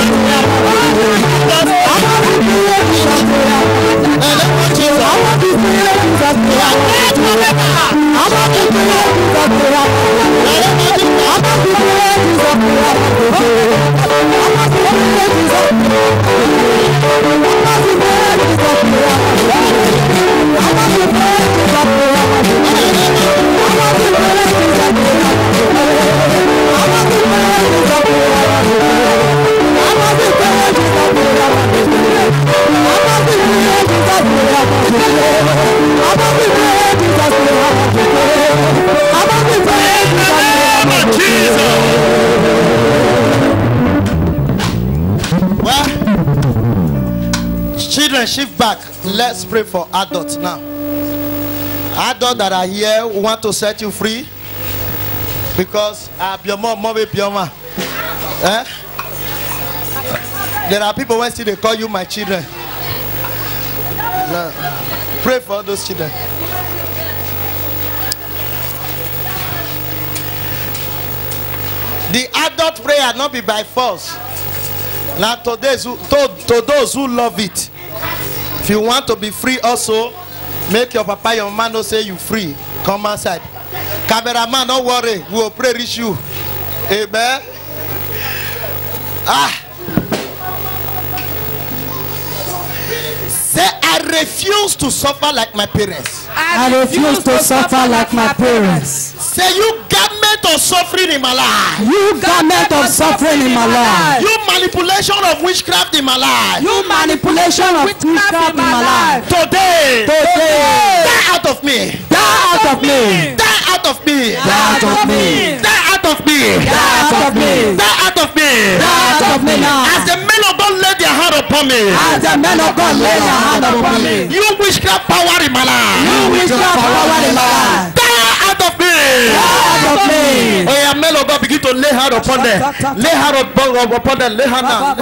Children, shift back. Let's pray for adults now. Adults that are here who want to set you free. Because uh, your mom, mom, your mom. Eh? There are people when see they call you my children. No. Pray for those children. The adult prayer not be by force. Now to those who, to, to those who love it. If you want to be free also, make your papa, your mama know say you free. Come outside. Cameraman, don't worry. We will pray reach you. Amen. Ah. Say, I refuse to suffer like my parents. I refuse to suffer like my parents. Say, you garment of suffering in my life. You garment of suffering in my life. You manipulation of witchcraft in my life. You manipulation of witchcraft in my life. Today, Today, die out of me. die out of me. Die out of me. Die out of me. Die out of me. Die out of me. Die out of me. Die out of me now. As the men of God lay their hand upon me. As the men of God lay their hand upon me. You witchcraft power in my life. You witchcraft power in my life. Die out of me. Die out of me. Oh yeah, men of God begin to lay hand upon them. Lay hand upon, upon them. Lay hand down.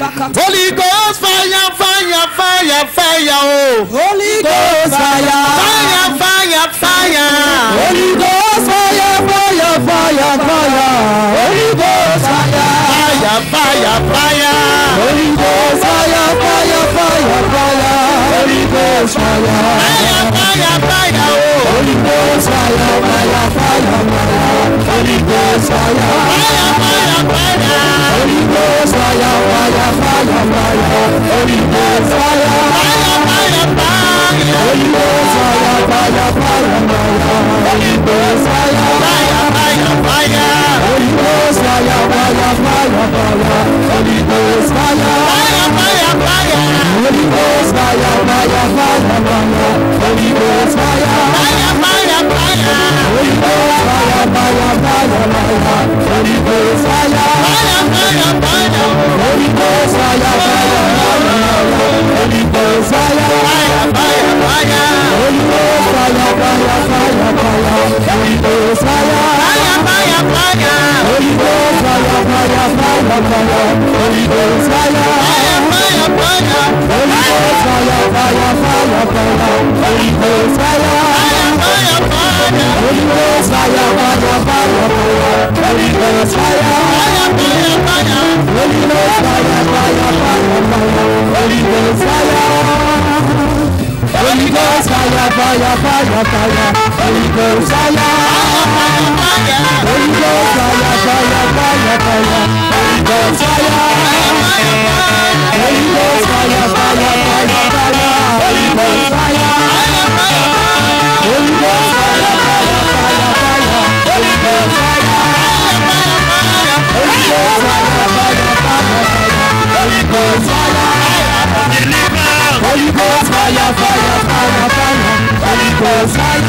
Holy Ghost fire, fire, fire, fire. Oh. Holy Ghost fire. Fire, fire, fire. Holy Ghost fire, fire, fire, fire. Holy Ghost fire. Fire, fire, fire. Holy Ghost fire, fire, fire, fire. Holy Ghost fire. Fire, fire, fire. Oh. Holy Ghost fire, fire, fire, fire. Holy Ghost fire. Fire, fire, fire. Holy Ghost fire, fire, fire, fire. Holy Ghost fire. Fire, fire, fire. Holy Ghost fire, fire, fire, fire. Holy Ghost fire. Fire, fire, fire. Holy Ghost fire, fire, fire, fire. Holy Ghost fire. Fire, fire, fire. Holy Ghost fire, fire, fire, fire. Holy Ghost fire. Fire, fire, fire. Holy Ghost fire, fire, fire, fire. Holy Ghost fire. Fire, fire, fire. Holy Ghost fire, fire, fire. Holy Ghost fire. Fire, fire, fire. Holy Ghost fire, fire, fire, fire. Holy Ghost fire. Fire, fire, fire. Holy Ghost fire, fire, fire, fire. Holy Ghost fire. Fire, fire, fire. Holy Ghost fire, fire, fire, fire. Holy Ghost fire. Fire, fire, fire. Holy Ghost fire, fire, fire, fire. Holy Ghost fire. Fire, fire, fire. Holy Ghost fire, fire, fire, fire. Holy Ghost fire. Holy Ghost fire, fire, fire, fire. Holy Ghost fire. Holy Ghost fire, fire, fire, fire. Holy Ghost fire. Holy Ghost fire, fire, fire, fire. Holy Ghost fire. Holy Ghost fire, fire, fire, fire. Holy Ghost fire. Holy Ghost fire, fire, fire, fire. Holy Ghost fire. Holy Ghost fire, fire, fire, fire. Holy Ghost fire.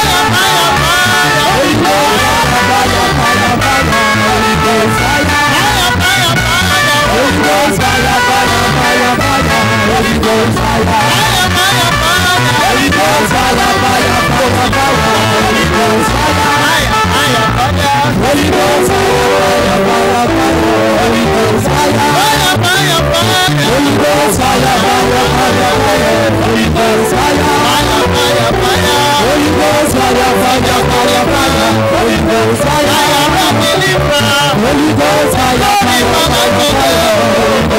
Holy Ghost fire, fire, fire, fire. Holy Ghost fire. Holy Ghost fire, fire, fire, fire. Holy Ghost fire. Holy Ghost fire, fire, fire, fire. Holy Ghost fire. Holy Ghost fire, fire, fire, fire. Holy Ghost fire. Holy Ghost fire, fire, fire, fire. Holy Ghost fire. Holy Ghost fire, fire, fire, fire. Holy Ghost fire. Holy Ghost fire, fire, fire, fire.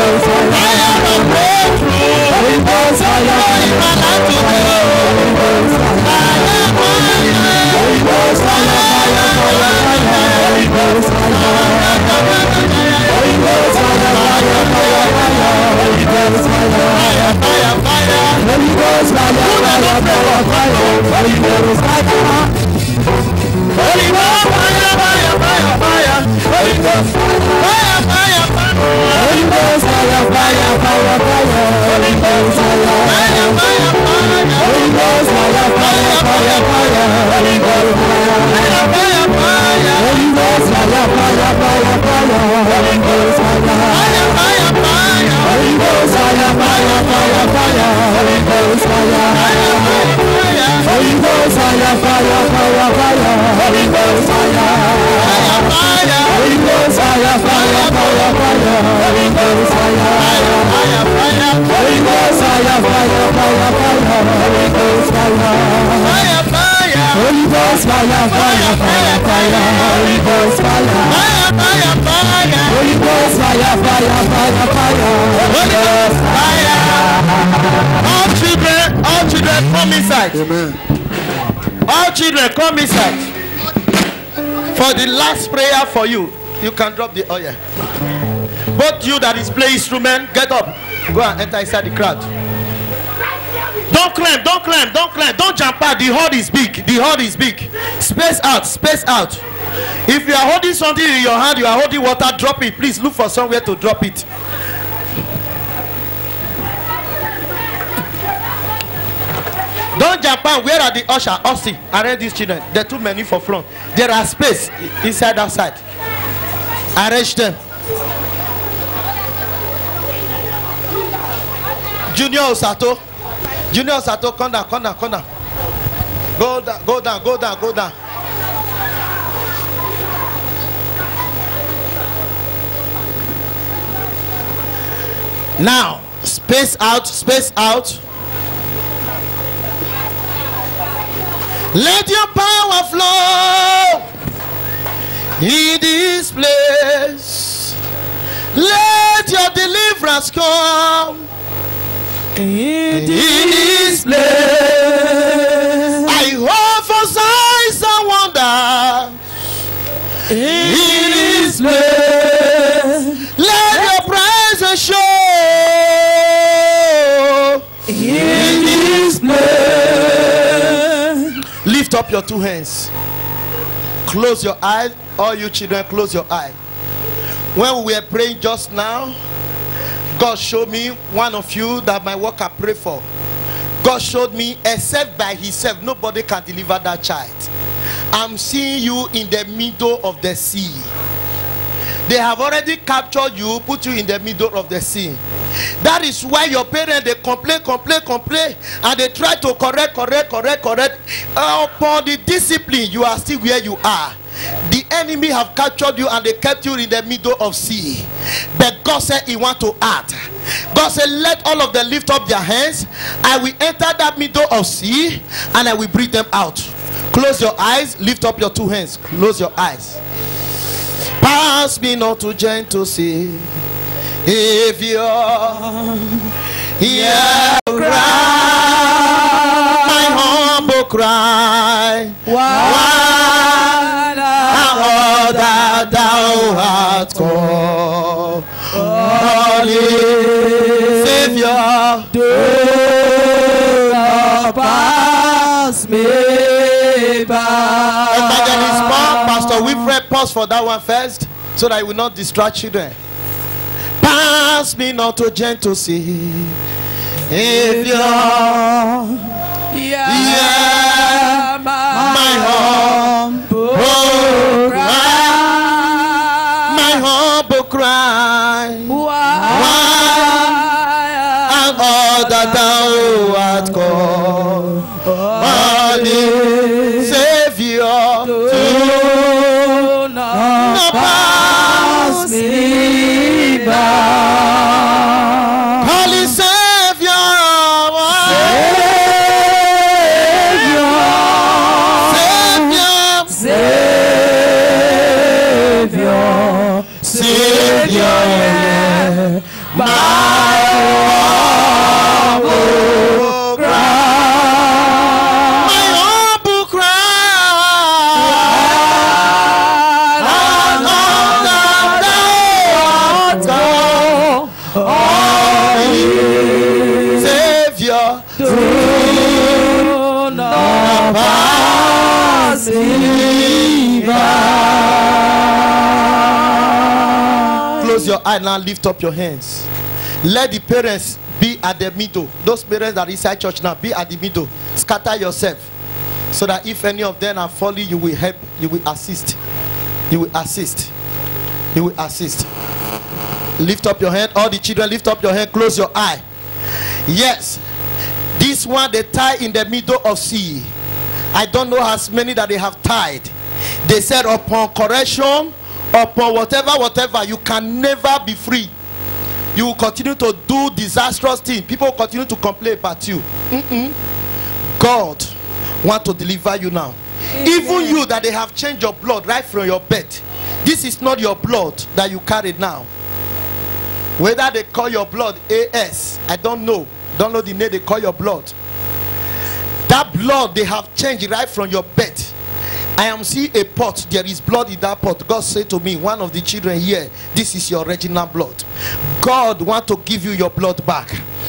Ghost fire, fire, fire, fire. Holy Ghost fire. Holy Ghost fire, fire, fire, fire. Holy Ghost fire, fire, fire. Holy Ghost fire, fire, fire, fire. Holy Ghost fire, fire, fire, fire. Holy Ghost fire, fire, fire, fire. Holy Ghost fire, fire, fire. Holy Ghost fire, fire, fire, fire. Holy Ghost fire, fire, fire, fire. Holy Ghost fire, fire, fire, fire. Holy Ghost fire, fire, fire, fire. Holy Ghost fire, fire, fire, fire. Holy Ghost fire, fire, fire. Holy Ghost fire, fire, fire, fire. Holy Ghost fire, fire, fire, fire. Holy Ghost fire, fire, fire, fire. Holy Ghost fire, fire, fire. Holy Ghost fire, fire, fire, fire. Holy Ghost fire, fire, fire, fire. Holy Ghost fire, fire, fire, fire. Holy Ghost fire. All children, all children, come inside. Amen. All children, come inside. For the last prayer for you, you can drop the oil. Both you that is play instrument, get up. Go and enter inside the crowd. Don't climb, don't climb, don't climb, don't jump out. The hall is big. The hall is big. Space out, space out. If you are holding something in your hand, you are holding water, drop it. Please look for somewhere to drop it. Don't jump out. Where are the usher? Austin, arrange these children. There are too many for front. There are space inside, outside. Arrange them. Junior Osato. Junior Osato, come down, come down, come down. Go down, go down, go down, go down. Now, space out, space out. Let your power flow in this place. Let your deliverance come in this place. I hope for signs and wonders in this place. Let your presence show in this place. Lift up your two hands. Close your eyes. All you children, close your eyes. When we were praying just now, God showed me one of you that my worker prayed for. God showed me, except by himself, nobody can deliver that child. I'm seeing you in the middle of the sea. They have already captured you, put you in the middle of the sea. That is why your parents, they complain, complain, complain, and they try to correct, correct, correct, correct. Upon the discipline, you are still where you are. The enemy have captured you and they kept you in the middle of sea. But God said he want to act. God said, let all of them lift up their hands. I will enter that middle of sea and I will bring them out. Close your eyes. Lift up your two hands. Close your eyes. Pass me not to gentle sea. If you hear cry, my humble cry, why all that thou art called, holy Savior, do not pass me by. Evangelist Paul, Pastor Wilfred, pause for that one first, so that I will not distract children. Pass me not to gentle sea. If you're yeah, yeah, my, my humble cry, my humble cry, why, and all that thou art called, holy Savior, do not pass me by. Holy Savior, Savior, Savior, Savior, Savior, my humble cry, my humble cry, and all that thou art called, holy Savior, do do not pass me by. Close your eye now, lift up your hands. Let the parents be at the middle. Those parents that are inside church now, be at the middle. Scatter yourself, so that if any of them are falling, you will help, you will assist. You will assist. You will assist. Lift up your hand. All the children, lift up your hand. Close your eye. Yes. This one they tie in the middle of sea. I don't know as many that they have tied. They said upon correction, upon whatever, whatever, you can never be free. You will continue to do disastrous things. People will continue to complain about you. Mm-mm. God want to deliver you now. Amen. Even you that they have changed your blood right from your bed. This is not your blood that you carry now. Whether they call your blood A S, I don't know. Don't know the name they call your blood. That blood they have changed right from your bed. I am seeing a pot. There is blood in that pot. God said to me, one of the children here, this is your original blood. God want to give you your blood back.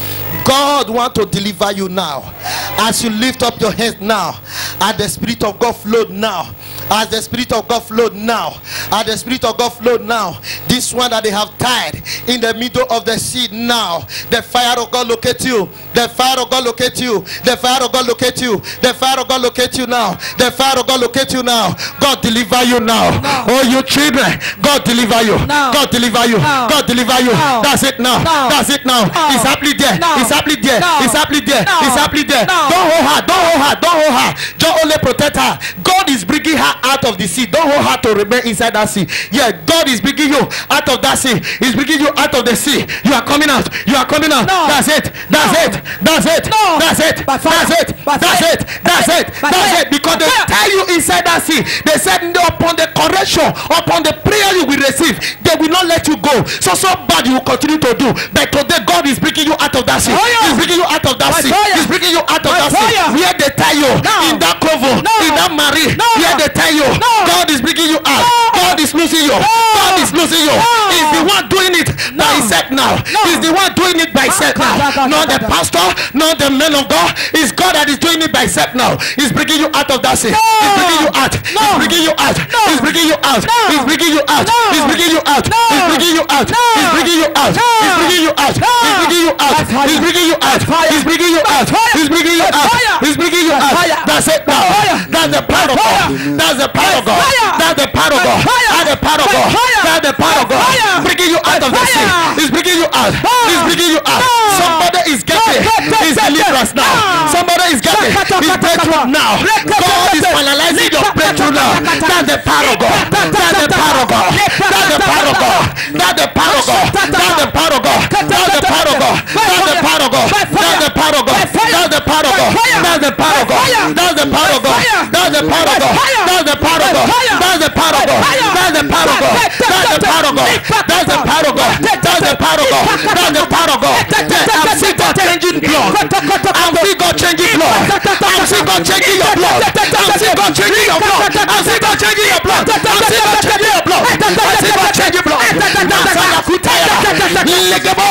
God want to deliver you now. As you lift up your hands now, as the Spirit of God flowed now, as the Spirit of God flowed now, as the Spirit of God flowed now, this one that they have tied in the middle of the sea now, the fire of God locate you, the fire of God locate you, the fire of God locate you, the fire of God locate you now, the fire of God locate you now. God deliver you now. No. Oh, you children, God deliver you. No. God deliver you. No. God deliver you. No. That's it now. No. That's it now. No. It's happening there. No. It's happening there. No. It's happening there. No. It's happening there. No. Don't hold her. Don't hold her. Don't hold her. Just only protect her. God is bringing her out of the sea. Don't hold her to remain inside that sea. Yeah, God is bringing you out of that sea. He's bringing you out of the sea. You are coming out. You are coming out. No. That's it. That's No. it. That's it. No. That's it. By fire. That's it. By That's fire. it. That's it. By That's fire. it. Because they By fire. tie you inside that sea. They said no, upon the correction, upon the prayer you will receive, they will not let you go. So so bad you will continue to do. But today God is bringing you out of that sea. Fire. He's bringing you out of that By sea. fire. He's bringing you out of By that fire. sea. Where they tie you No. in that cover, No. in that marine, No. where they tie you. No. God is bringing you out. No. God is losing you. No. God is losing you. No. He's the one doing it No. by himself now. No. He's the one doing it by himself now. Not the pastor, not the man of God. It's God that is doing it by himself now. He's bringing you out of that sea. No. He's bringing you out. No. He's bringing you out. No. He's bringing you out. No. He's bringing you out. No. He's bringing you out. No. He's bringing you out. No. He's bringing you out. No. He's bringing you out. No. He's bringing you out. By fire. He's bringing you out. By fire. He's bringing you out. By fire. He's bringing you By out. fire. He's bringing you By out. fire. That's it now. By fire. That's the power of By God. fire. That's the power of By God. fire. That's the power of By God. fire. That's the power of By God. fire. That's the power of By God. fire. Bringing you out By of the sea. fire. He's bringing you out. No. He's bringing you out. No. Somebody is getting No, no, his no, deliverance no. now. Somebody is getting Shakata, his kata, breakthrough kata. now. Rekata, God is kata. finalizing your Lekata, breakthrough now. kata, kata. That's the power of God. That's the power of God. That's the power of God. That's the power of God. That's the power of God. That's the power of God. That's the power of God. That's the power of God. That's the power of God. That's the power of God. That's the power of God. That's the power of God. That's the power of God. That's the power of God. That's the power of God. That's the power of God. That's the power of God. That's the power of God. That's the power of God. I'm seeing God changing blood. I'm seeing God changing blood. I'm seeing God changing your blood. I'm seeing God changing your blood. I'm seeing God changing your blood. I'm seeing God changing your blood. I'm seeing God changing blood. Nasana kutaya. Legebo.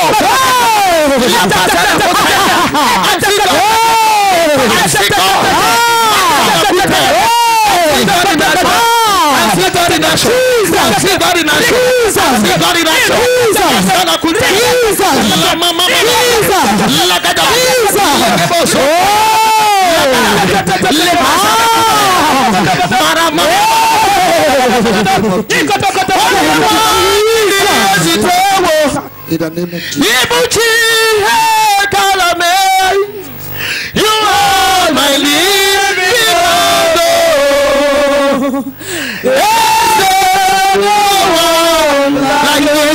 Yapasana kutaya. I'm seeing God. I'm seeing God. I'm seeing God in action. I'm seeing God in action. I'm seeing God in action. Nasana kutaya. Mama mama. Lagada. Legebo. Marama. In the name of Jesus. Ibuchi Kalame, you are my living God. Yes, there no one like you.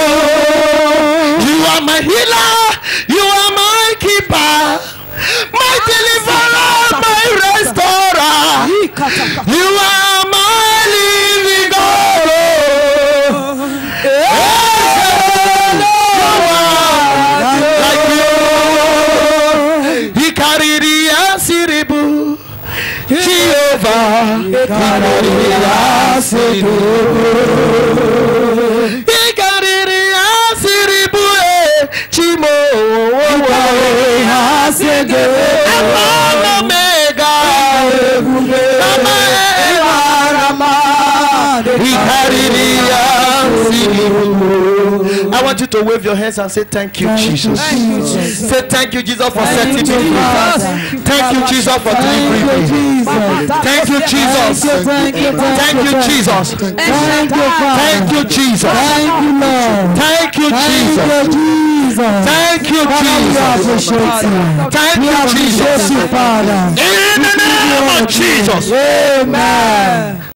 You are my healer, you are my keeper, my deliverer, my restorer. You are my living God. Jehovah, Ikariria Siribu, Ikariria Siribu, Chimo, Omega. I want you to wave your hands and say thank you, Jesus. Thank you, Jesus. Say thank you, Jesus, for setting me free. Thank you, Jesus, for delivering me. Thank you, Jesus. Thank you, Thank you, Jesus. Thank you, Father. Thank you, Jesus. Thank you, Lord. Thank you, Thank Jesus. you, Jesus. Thank you, Father, we Jesus. appreciate you. Thank We you, appreciate Jesus. you, Father. In the name of Jesus. Amen.